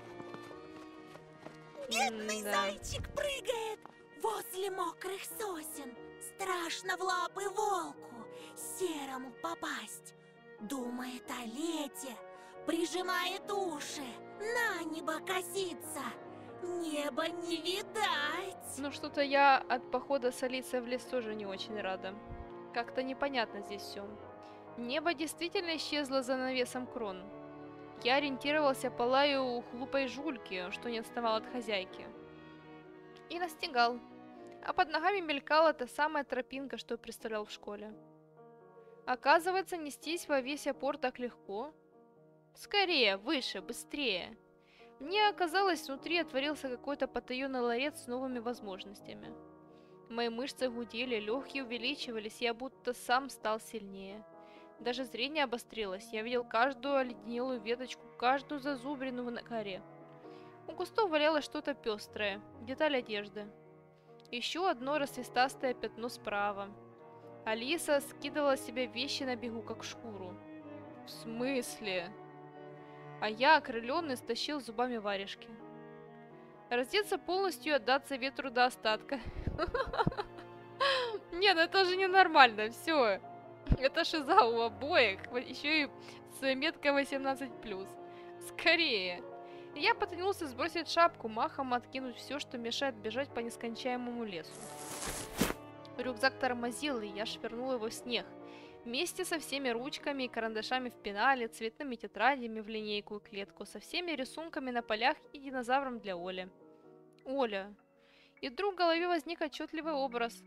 Бедный зайчик прыгает возле мокрых сосен. Страшно в лапы волку серому попасть. Думает о лете, прижимает уши, на небо косится. Небо не видать. Ну что-то я от похода с Алисой в лес тоже не очень рада. Как-то непонятно здесь все. Небо действительно исчезло за навесом крон. Я ориентировался по лаю глупой жульки, что не отставал от хозяйки. И настигал. А под ногами мелькала та самая тропинка, что я представлял в школе. Оказывается, нестись во весь опор так легко. Скорее, выше, быстрее. Мне оказалось, внутри отворился какой-то потаенный ларец с новыми возможностями. Мои мышцы гудели, легкие увеличивались, я будто сам стал сильнее. Даже зрение обострилось, я видел каждую оледенелую веточку, каждую зазубрину на коре. У кустов валялось что-то пестрое, деталь одежды. Еще одно рассвистастое пятно справа. Алиса скидывала с себя вещи на бегу, как шкуру. В смысле? А я, окрыленный, стащил зубами варежки. Раздеться полностью и отдаться ветру до остатка. Не, ну это же ненормально, все. Это шиза у обоих, еще и с меткой 18+. Скорее. Я потянулся сбросить шапку, махом откинуть все, что мешает бежать по нескончаемому лесу. Рюкзак тормозил, и я швырнул его в снег. Вместе со всеми ручками и карандашами в пенале, цветными тетрадями в линейку и клетку, со всеми рисунками на полях и динозавром для Оли. Оля. И вдруг в голове возник отчетливый образ.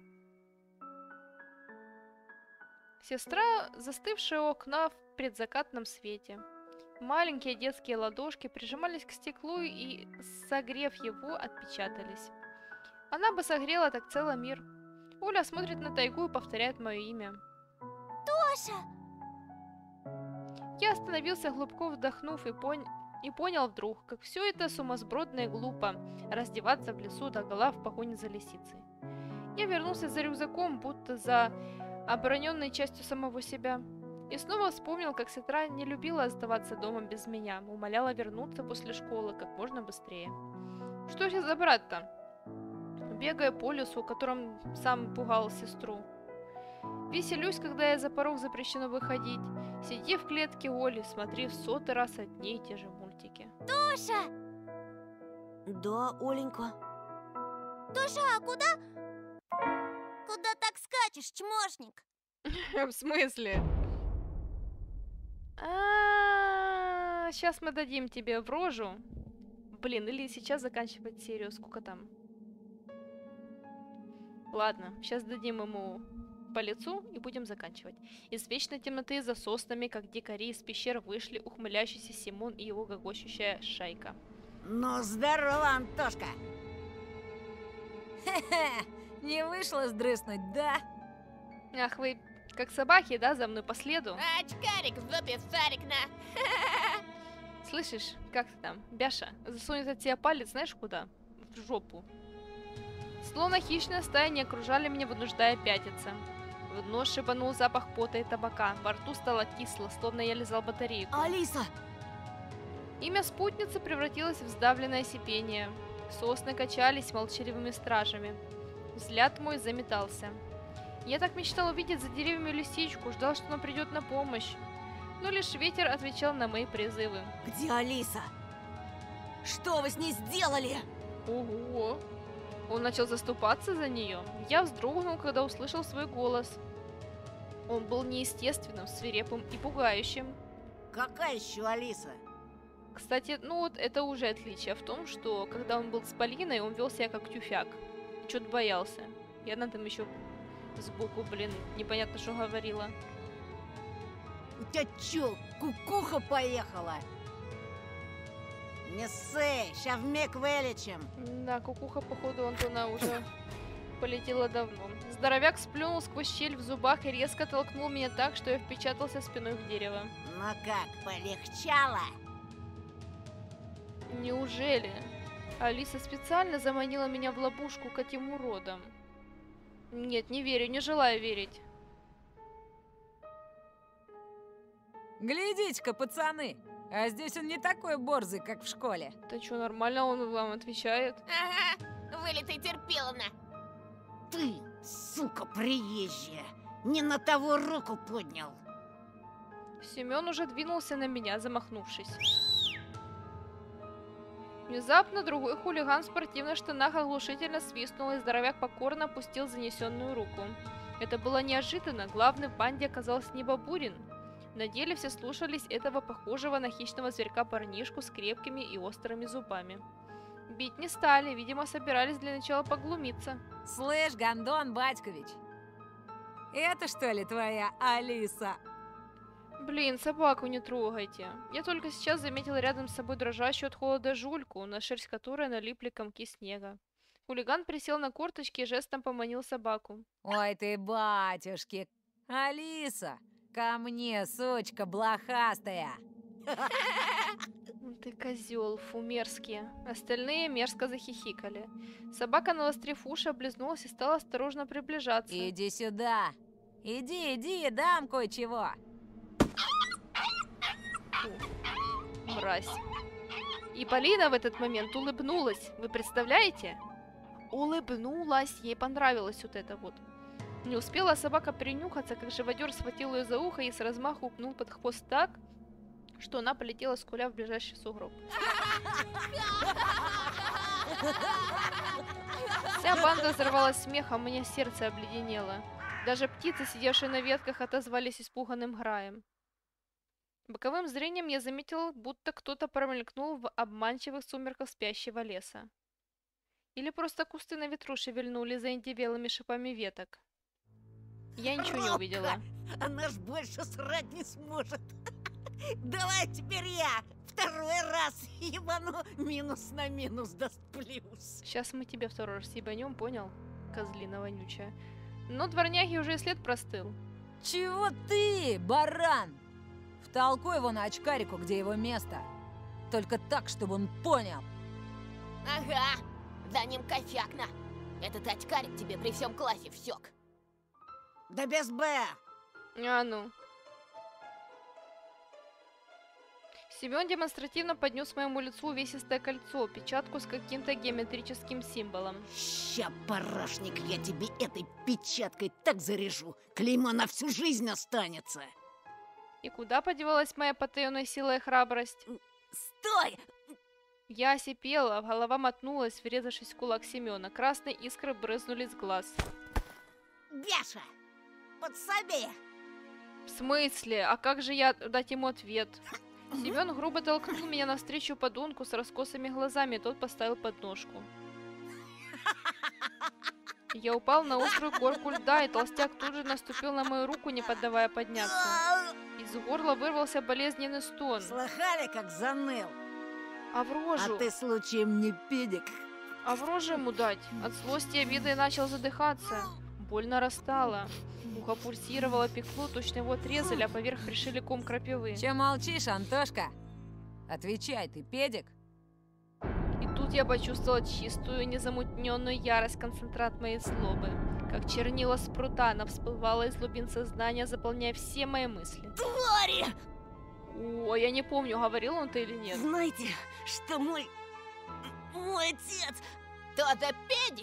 Сестра, застывшая у окна в предзакатном свете. Маленькие детские ладошки прижимались к стеклу и, согрев его, отпечатались. Она бы согрела так целый мир. Оля смотрит на тайгу и повторяет мое имя. Тоша! Я остановился, глубоко вдохнув, и понял вдруг, как все это сумасбродно и глупо — раздеваться в лесу догола в погоне за лисицей. Я вернулся за рюкзаком, будто за обороненной частью самого себя. И снова вспомнил, как сестра не любила оставаться дома без меня, умоляла вернуться после школы как можно быстрее. Что же за брат-то? Бегая по лесу, которым сам пугал сестру. Веселюсь, когда я за порог запрещено выходить. Сиди в клетке Оли, смотри в 100-й раз одни и те же мультики. Тоша! Да, Оленька. Тоша, а куда? Куда так скачешь, чмошник? В смысле? Сейчас мы дадим тебе в рожу. Блин, или сейчас заканчивать серию, сколько там? Ладно, сейчас дадим ему по лицу и будем заканчивать. Из вечной темноты за соснами, как дикари из пещер, вышли ухмыляющийся Симон и его гогочущая шайка. Ну, здорово, Антошка. Хе-хе, не вышло сдрыснуть, да? Ах, вы как собаки, да, за мной по следу? Очкарик, в зубе сарик на... Слышишь, как ты там, Бяша? Засунет от тебя палец, знаешь куда? В жопу. Словно хищная стая не окружали меня, вынуждая пятиться. В нос шибанул запах пота и табака. Во рту стало кисло, словно я лизал батарейку. Алиса! Имя спутницы превратилось в сдавленное сипение. Сосны качались молчаливыми стражами. Взгляд мой заметался. Я так мечтал увидеть за деревьями лисичку, ждал, что она придет на помощь. Но лишь ветер отвечал на мои призывы. Где Алиса? Что вы с ней сделали? Ого! Он начал заступаться за нее. Я вздрогнул, когда услышал свой голос. Он был неестественным, свирепым и пугающим. Какая еще Алиса? Кстати, ну вот это уже отличие в том, что когда он был с Полиной, он вел себя как тюфяк. Чё-то боялся. И она там еще сбоку, блин, непонятно, что говорила. У тебя че, кукуха поехала? Не ссы, ща вмиг вылечим. Да, кукуха, походу, Антона уже полетела давно. Здоровяк сплюнул сквозь щель в зубах и резко толкнул меня так, что я впечатался спиной в дерево. Ну как, полегчало? Неужели? Алиса специально заманила меня в ловушку к этим уродам. Нет, не верю, не желаю верить. Глядите-ка, пацаны, а здесь он не такой борзый, как в школе. Да что, нормально он вам отвечает? Ага, вылитый терпиловна. Ты, сука приезжая, не на того руку поднял. Семен уже двинулся на меня, замахнувшись. Внезапно другой хулиган в спортивных штанах оглушительно свистнул, и здоровяк покорно опустил занесенную руку. Это было неожиданно, главный в банде оказался не Бабурин. На деле все слушались этого похожего на хищного зверька парнишку с крепкими и острыми зубами. Бить не стали, видимо, собирались для начала поглумиться. Слышь, Гондон Батькович, это что ли твоя Алиса? Блин, собаку не трогайте. Я только сейчас заметила рядом с собой дрожащую от холода жульку, на шерсть которой налипли комки снега. Хулиган присел на корточки и жестом поманил собаку. Ой ты, батюшки! Алиса, ко мне, сучка блохастая! Ты козел, фу, мерзкий. Остальные мерзко захихикали. Собака, навострив уши, облизнулась и стала осторожно приближаться. Иди сюда! Иди, дам кое-чего! Мразь. И Полина в этот момент улыбнулась. Вы представляете? Улыбнулась. Ей понравилось вот это вот. Не успела собака принюхаться, как живодер схватил ее за ухо и с размаху упнул под хвост так, что она полетела скуля в ближайший сугроб. Вся банда взорвалась смехом, у меня сердце обледенело. Даже птицы, сидевшие на ветках, отозвались испуганным граем. Боковым зрением я заметил, будто кто-то промелькнул в обманчивых сумерках спящего леса. Или просто кусты на ветру шевельнули заиндевелыми шипами веток. Я ничего не увидела. Она ж больше срать не сможет. Давай теперь я второй раз ебану, минус на минус даст плюс. Сейчас мы тебе второй раз ебанем, понял? Козлина вонючая. Но дворняги уже и след простыл. Чего ты, баран? Втолкуй его на очкарику, где его место. Только так, чтобы он понял. Ага, за ним кофякна. Этот очкарик тебе при всем классе всек. Да без Б. А ну. Семен демонстративно поднес моему лицу увесистое кольцо, печатку с каким-то геометрическим символом. Ща, парашник, я тебе этой печаткой так заряжу. Клеймо на всю жизнь останется. И куда подевалась моя потаенная сила и храбрость? Стой! Я осипела, а голова мотнулась, врезавшись в кулак Семена. Красные искры брызнули с глаз. Бяша, подсоби! В смысле? А как же я дать ему ответ? Семен грубо толкнул меня навстречу подонку с раскосыми глазами, и тот поставил подножку. Я упал на острую корку льда, и толстяк тут же наступил на мою руку, не поддавая подняться. Из горла вырвался болезненный стон. Слыхали, как заныл? А в рожу... А ты случаем не педик? А в рожу ему дать? От злости и обиды начал задыхаться. Боль нарастала. Ухо пульсировало, пекло, точно его отрезали, а поверх пришили ком крапивы. Че молчишь, Антошка? Отвечай, ты педик? И тут я почувствовала чистую, незамутненную ярость, концентрат моей злобы. Как чернила с прута, она всплывала из глубин сознания, заполняя все мои мысли. Твари! О, я не помню, говорил он это или нет. Знаете, что мой отец... То-то педик.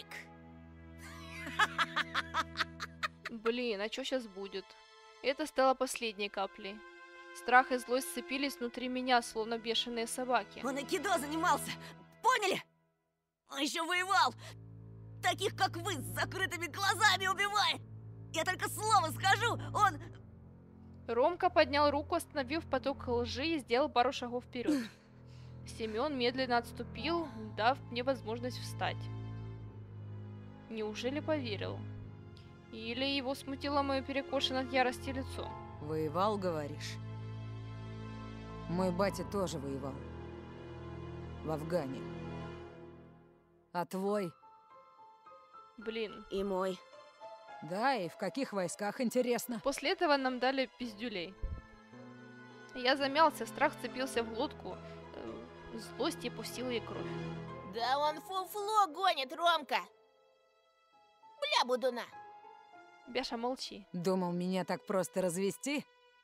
Блин, а что сейчас будет? Это стало последней каплей. Страх и злость сцепились внутри меня, словно бешеные собаки. Он айкидо занимался, поняли? Он еще воевал. Таких, как вы, с закрытыми глазами убивает. Я только слово скажу, он... Ромка поднял руку, остановив поток лжи и сделал пару шагов вперед. Семен медленно отступил, дав мне возможность встать. Неужели поверил? Или его смутило мое перекошенное от ярости лицо? Воевал, говоришь? Мой батя тоже воевал. В Афгане. А твой? Блин. И мой. Да, и в каких войсках, интересно? После этого нам дали пиздюлей. Я замялся, страх цепился в глотку, злость и пустила ей кровь. Да он фуфло гонит, Ромка. Бля, будуна. Бяша, молчи. Думал, меня так просто развести?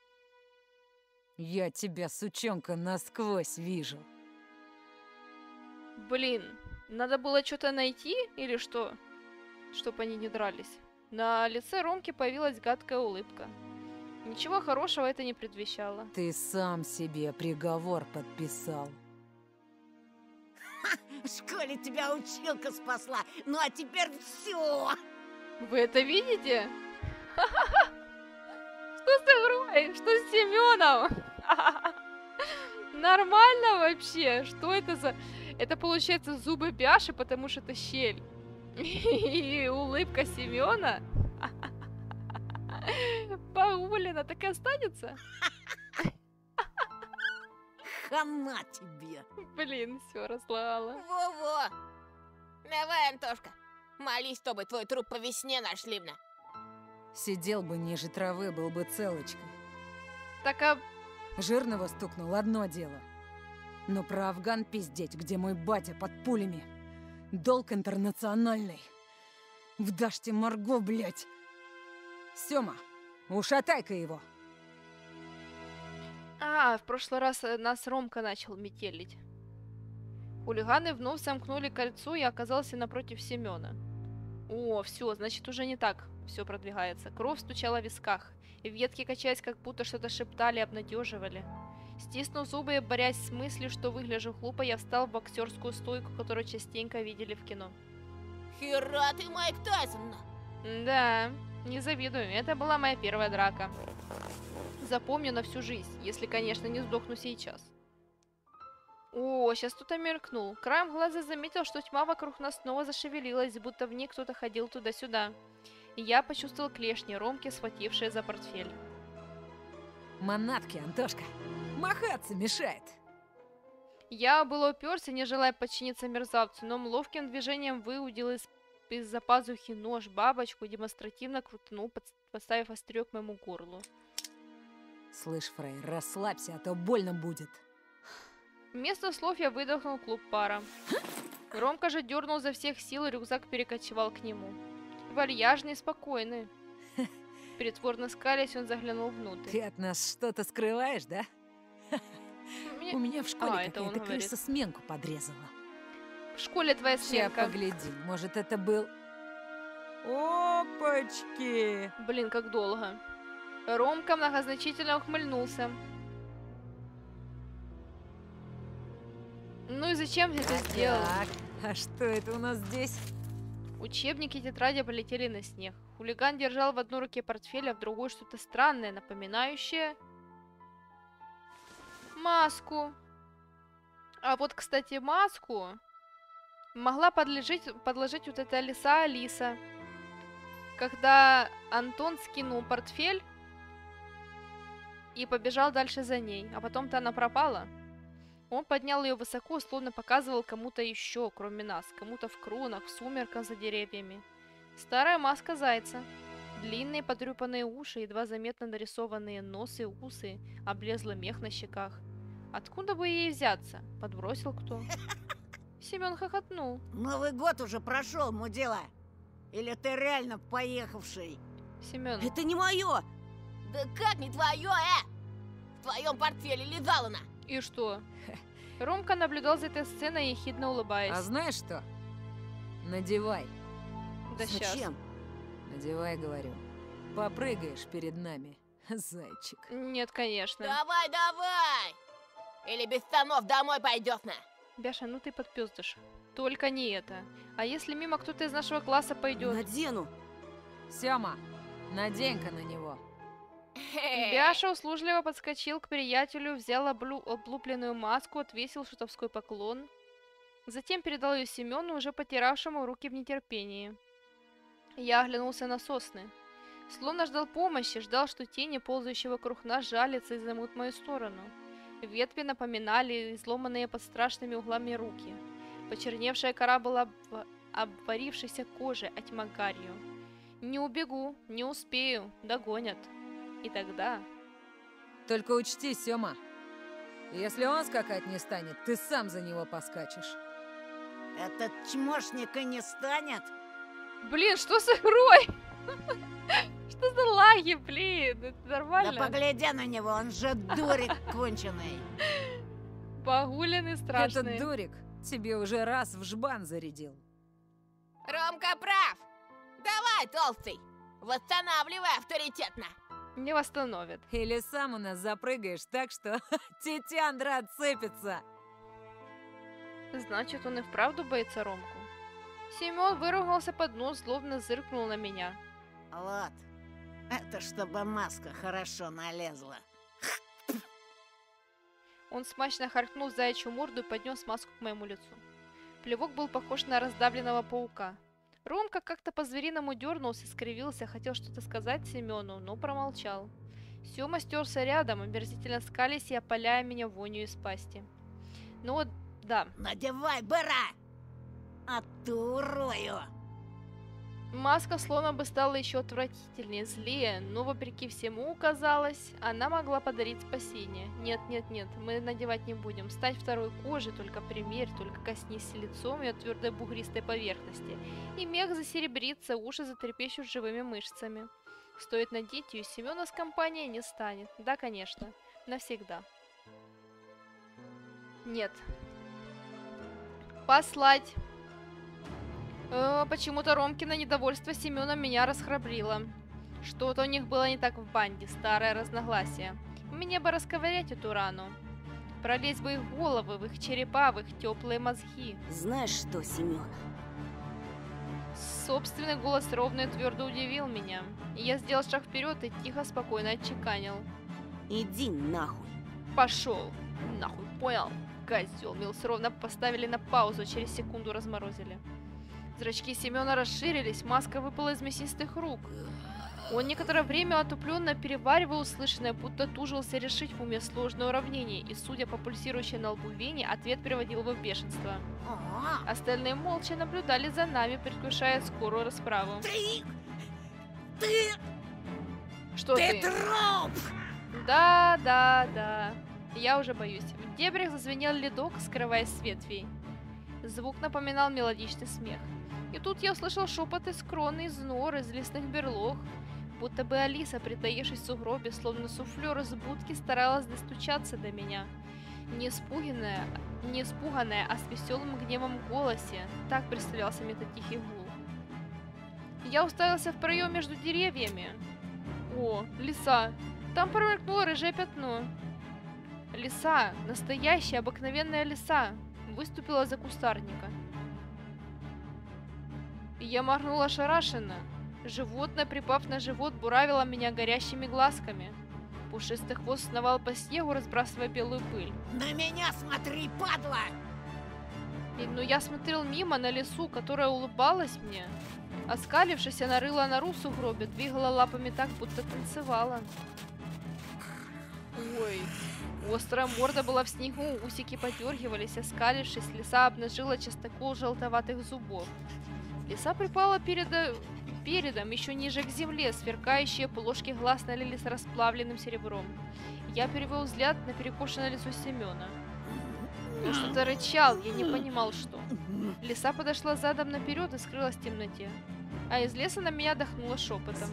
Я тебя, сучонка, насквозь вижу. Блин, надо было что-то найти или что? Чтоб они не дрались. На лице Ромки появилась гадкая улыбка. Ничего хорошего это не предвещало. Ты сам себе приговор подписал. В школе тебя училка спасла, ну а теперь все. Вы это видите? Что с игрой? Что с Семеном? Нормально вообще? Что это за... Это получается зубы Бяши, потому что это щель. И улыбка Семена? Паулина так и останется? Хана тебе. Блин, все расслала. Во-во. Давай, Антошка, молись, чтобы твой труп по весне нашли мне. Сидел бы ниже травы, был бы целочкой. Так а... Жирного стукнул, одно дело. Но про Афган пиздеть, где мой батя под пулями. Долг интернациональный. Вдашьте Марго, блядь. Сёма, ушатай-ка его. А, в прошлый раз нас Ромка начал метелить. Хулиганы вновь замкнули кольцо и оказался напротив Семена. О, все, значит уже не так все продвигается. Кровь стучала в висках, и ветки, качаясь, как будто что-то шептали, обнадеживали. Стиснув зубы и борясь с мыслью, что выгляжу глупо, я встал в боксерскую стойку, которую частенько видели в кино. Хера ты, Майк Тайсон! Да, не завидую, это была моя первая драка. Запомню на всю жизнь, если, конечно, не сдохну сейчас. О, сейчас кто-то мелькнул. Краем глаза заметил, что тьма вокруг нас снова зашевелилась, будто в ней кто-то ходил туда-сюда. И я почувствовал клешни Ромки, схватившие за портфель. Манатки, Антошка. Махаться мешает. Я было уперся, не желая подчиниться мерзавцу, но ловким движением выудил из-за пазухи нож, бабочку, демонстративно крутанул, подставив острие к моему горлу. Слышь, Фрей, расслабься, а то больно будет. Вместо слов я выдохнул клуб пара. Ромка же дернул за всех сил, и рюкзак перекочевал к нему. Вальяжный и спокойный. Притворно скалясь, он заглянул внутрь. Ты от нас что-то скрываешь, да? У меня в школе это он какая-то говорит. крыса сменку подрезала. В школе твоя Ща сменка. погляди, может, это был... Опачки! Блин, как долго. Ромка многозначительно ухмыльнулся. Ну и зачем ты это сделал? Так, а что это у нас здесь? Учебники и тетради полетели на снег. Хулиган держал в одной руке портфель, а в другой что-то странное, напоминающее... маску. А вот, кстати, маску могла подложить вот эта лиса Алиса. Когда Антон скинул портфель и побежал дальше за ней, а потом-то она пропала. Он поднял ее высоко, словно показывал кому-то еще, кроме нас, кому-то в кронах, в сумерках за деревьями. Старая маска зайца. Длинные потрепанные уши, едва заметно нарисованные нос и усы, облезлый мех на щеках. Откуда бы ей взяться? Подбросил кто? Семен хохотнул. Новый год уже прошел, мудила. Или ты реально поехавший? Семен. Это не мое! Да как не твое, В твоем портфеле лежала она. И что? Ромка наблюдал за этой сценой, ехидно улыбаясь. А знаешь что? Надевай. Да щас. Зачем? Надевай, говорю. Попрыгаешь перед нами, зайчик. Нет, конечно. Давай, давай! Или без штанов домой пойдешь на. Бяша, ну ты подпёздыш. Только не это. А если мимо кто-то из нашего класса пойдет? Надену. Сёма, надень-ка на него. Бяша услужливо подскочил к приятелю, взял облупленную маску, отвесил шутовской поклон. Затем передал ее Семену, уже потиравшему руки в нетерпении. Я оглянулся на сосны. Словно ждал помощи, ждал, что тени, ползающие вокруг нас, жалятся и займут мою сторону. Ветви напоминали изломанные под страшными углами руки. Почерневшая кора была в обварившейся коже, а тьма гарью. Не убегу, не успею, догонят. И тогда... Только учти, Сёма, если он скакать не станет, ты сам за него поскачешь. Этот чмошник и не станет? Блин, что с игрой? Что за лаги, блин? Это нормально? Да погляди на него, он же дурик конченый. Погуленный, страшный. Этот дурик тебе уже раз в жбан зарядил. Ромка прав! Давай, толстый! Восстанавливай авторитетно! Не восстановит. Или сам у нас запрыгаешь так, что тетяндра отцепится. Значит, он и вправду боится Ромку. Семен выругался под нос, злобно зыркнул на меня. Вот, это чтобы маска хорошо налезла. Он смачно харкнул в заячью морду и поднес маску к моему лицу. Плевок был похож на раздавленного паука. Ромка как-то по-звериному дернулся, скривился, хотел что-то сказать Семену, но промолчал. Сёма стерся рядом, омерзительно скались и опаляя меня вонью из пасти. Ну вот, да. Надевай, быра! А ты урою! Маска словно бы стала еще отвратительнее, злее, но вопреки всему, казалось, она могла подарить спасение. Нет, нет, нет, мы надевать не будем. Стать второй кожей, только примерь, только коснись лицом ее твердой бугристой поверхности. И мех засеребрится, уши затрепещут живыми мышцами. Стоит надеть ее, Семена с компанией не станет. Да, конечно, навсегда. Нет. Послать. Почему-то Ромкино недовольство Семеном меня расхрабрило. Что-то у них было не так в банде, старое разногласие. Мне бы расковырять эту рану. Пролезть в их головы, в их черепа, в их теплые мозги. Знаешь что, Семен? Собственный голос ровно и твердо удивил меня. И я сделал шаг вперед и тихо, спокойно отчеканил. Иди нахуй. Пошел. Нахуй, понял? Козел. Милс ровно поставили на паузу, через секунду разморозили. Зрачки Семена расширились, маска выпала из мясистых рук. Он некоторое время отупленно переваривал услышанное, будто тужился решить в уме сложное уравнение, и, судя по пульсирующей на лбу вене, ответ приводил его в бешенство. Остальные молча наблюдали за нами, предвкушая скорую расправу. Ты Что ты? труп! Да. Я уже боюсь. В дебрях зазвенел ледок, скрываясь с ветвей. Звук напоминал мелодичный смех. И тут я услышал шепот из кроны, из нор, из лесных берлог. Будто бы Алиса, притаившись в сугробе, словно суфлер из будки, старалась достучаться до меня. Не испуганная, а с веселым гневом в голосе. Так представлялся мне этот тихий гул. Я уставился в проем между деревьями. О, лиса! Там промелькнуло рыжее пятно. Лиса, настоящая обыкновенная лиса, выступила за кустарника. Я моргнула ошарашенно. Животное, припав на живот, буравило меня горящими глазками. Пушистый хвост сновал по снегу, разбрасывая белую пыль. На меня смотри, падла! Но я смотрел мимо на лису, которая улыбалась мне. Оскалившись, она рыла нору в сугробе, двигала лапами так, будто танцевала. Ой, острая морда была в снегу, усики подергивались, оскалившись, лиса обнажила частокол желтоватых зубов. Лиса припала передом, еще ниже к земле, сверкающие полоски глаз налились расплавленным серебром. Я перевел взгляд на перекошенное лицо Семена. Он что-то рычал, я не понимал, что. Лиса подошла задом наперед и скрылась в темноте. А из леса на меня дохнуло шепотом.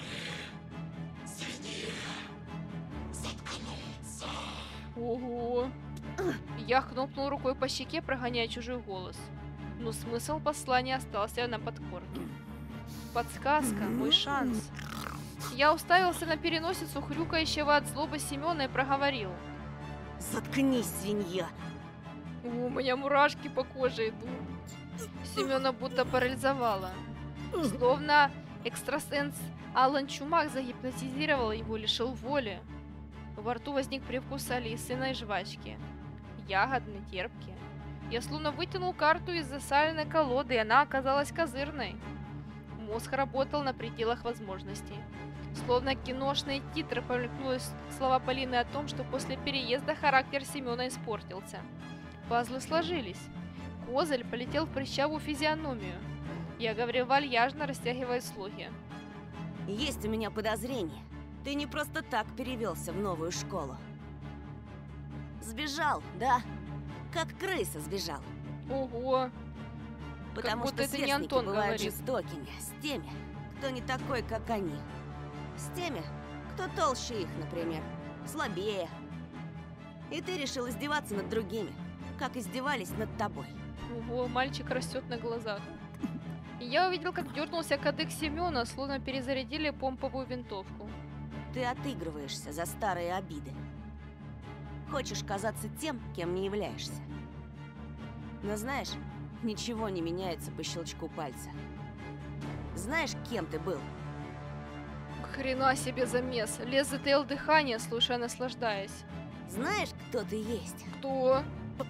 Ого! Я хлопнул рукой по щеке, прогоняя чужой голос. Но смысл послания остался на подкорке. Подсказка, мой шанс. Я уставился на переносицу хрюкающего от злобы Семена и проговорил. Заткнись, свинья! У меня мурашки по коже идут. Семена будто парализовало. Словно экстрасенс Алан Чумак загипнотизировал его, лишил воли. Во рту возник привкус Алисиной жвачки. Ягодный, терпкий. Я словно вытянул карту из засаленной колоды, и она оказалась козырной. Мозг работал на пределах возможностей. Словно киношные титры промелькнули слова Полины о том, что после переезда характер Семена испортился. Пазлы сложились. Козырь полетел в прыщавую физиономию. Я говорил вальяжно, растягивая слухи. Есть у меня подозрение. Ты не просто так перевелся в новую школу. Сбежал, да? Как крыса сбежал. Ого! Потому будто что это не сверстники Антон бывают говорит. жестокими. С теми, кто не такой, как они. С теми, кто толще их, например. Слабее. И ты решил издеваться над другими, как издевались над тобой. Ого, мальчик растет на глазах. И я увидел, как дернулся кадык Семена, словно перезарядили помповую винтовку. Ты отыгрываешься за старые обиды. Хочешь казаться тем, кем не являешься. Но знаешь, ничего не меняется по щелчку пальца. Знаешь, кем ты был? Хрена себе замес. Лес затаил дыхание, слушая, наслаждаясь. Знаешь, кто ты есть? Кто?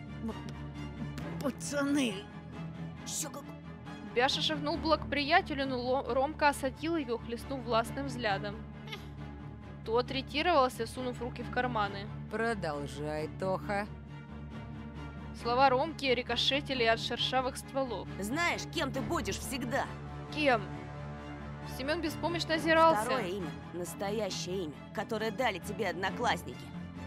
Пацаны! Чё как... Бяша шагнул было к приятелю, но Ромка осадил его, хлестнув властным взглядом. Тот ретировался, сунув руки в карманы. Продолжай, Тоха. Слова Ромки рикошетили от шершавых стволов. Знаешь, кем ты будешь всегда? Кем? Семен беспомощно озирался. Второе имя, настоящее имя, которое дали тебе одноклассники.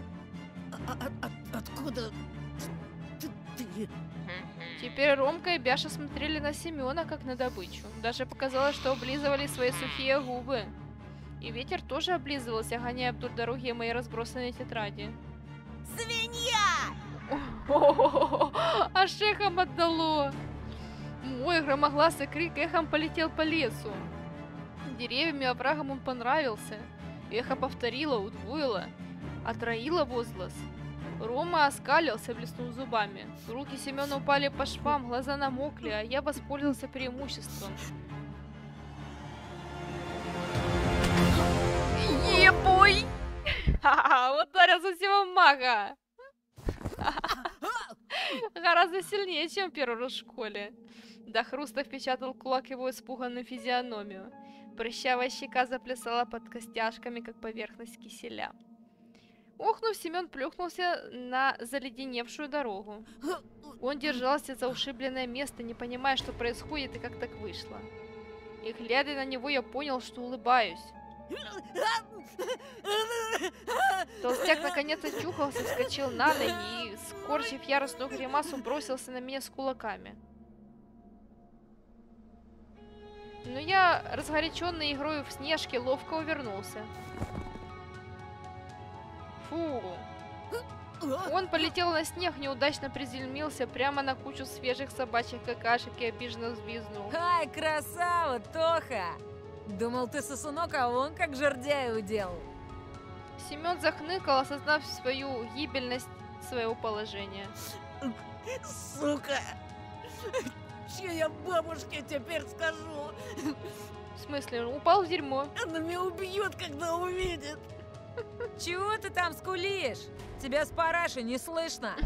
Откуда ты? Теперь Ромка и Бяша смотрели на Семена, как на добычу. Даже показалось, что облизывали свои сухие губы. И ветер тоже облизывался, гоняя вдоль дороги мои разбросанные тетради. Свинья! Аж эхом отдало. Мой громогласый крик эхом полетел по лесу. Деревьям и оврагам он понравился. Эхо повторило, удвоило, отроило возглас. Рома оскалился, блеснув зубами. Руки Семена упали по швам, глаза намокли, а я воспользовался преимуществом. Ебой! Ударился всего мага! Гораздо сильнее, чем первый раз в школе. До хруста впечатал кулак его испуганную физиономию. Прыщавая щека заплясала под костяшками, как поверхность киселя. Охнув, Семен плюхнулся на заледеневшую дорогу. Он держался за ушибленное место, не понимая, что происходит и как так вышло. И глядя на него, я понял, что улыбаюсь. Толстяк наконец очухался, вскочил на ноги и, скорчив яростную гримасу, бросился на меня с кулаками. Но я, разгоряченный игрой в снежки, ловко увернулся. Фу! Он полетел на снег, неудачно приземлился прямо на кучу свежих собачьих какашек и обиженно взвизгнул. Ай, красава, Тоха! Думал, ты сосунок, а он как жердяй уделал. Семен захныкал, осознав свою гибельность своего положения. Сука! Че я бабушке теперь скажу? В смысле, он упал в дерьмо. Она меня убьет, когда увидит. Чего ты там скулишь? Тебя с параши не слышно.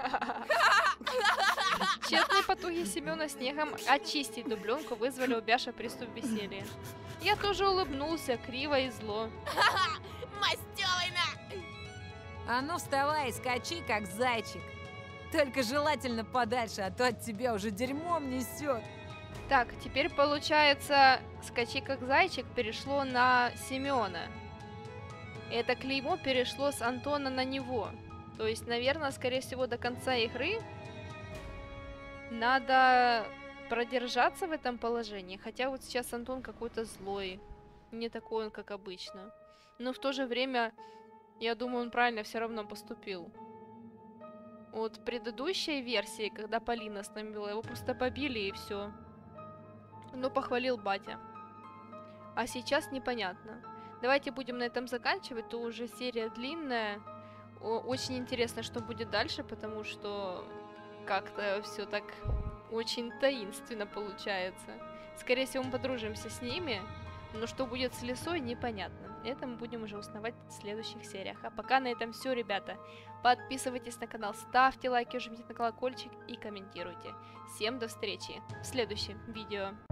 Тщетные потуги Семена снегом очистить дубленку вызвали у Бяша приступ веселья. Я тоже улыбнулся, криво и зло. Мастёвина! А ну вставай и скачи, как зайчик. Только желательно подальше, а то от тебя уже дерьмом несет. Так, теперь получается, скачи как зайчик перешло на Семена. Это клеймо перешло с Антона на него. То есть, наверное, скорее всего, до конца игры надо продержаться в этом положении. Хотя вот сейчас Антон какой-то злой. Не такой он, как обычно. Но в то же время, я думаю, он правильно все равно поступил. Вот в предыдущей версии, когда Полина с нами была, его просто побили и все. Но похвалил батя. А сейчас непонятно. Давайте будем на этом заканчивать, то уже серия длинная. Очень интересно, что будет дальше, потому что как-то все так очень таинственно получается. Скорее всего, мы подружимся с ними, но что будет с Лисой, непонятно. Это мы будем уже узнавать в следующих сериях. А пока на этом все, ребята. Подписывайтесь на канал, ставьте лайки, жмите на колокольчик и комментируйте. Всем до встречи в следующем видео.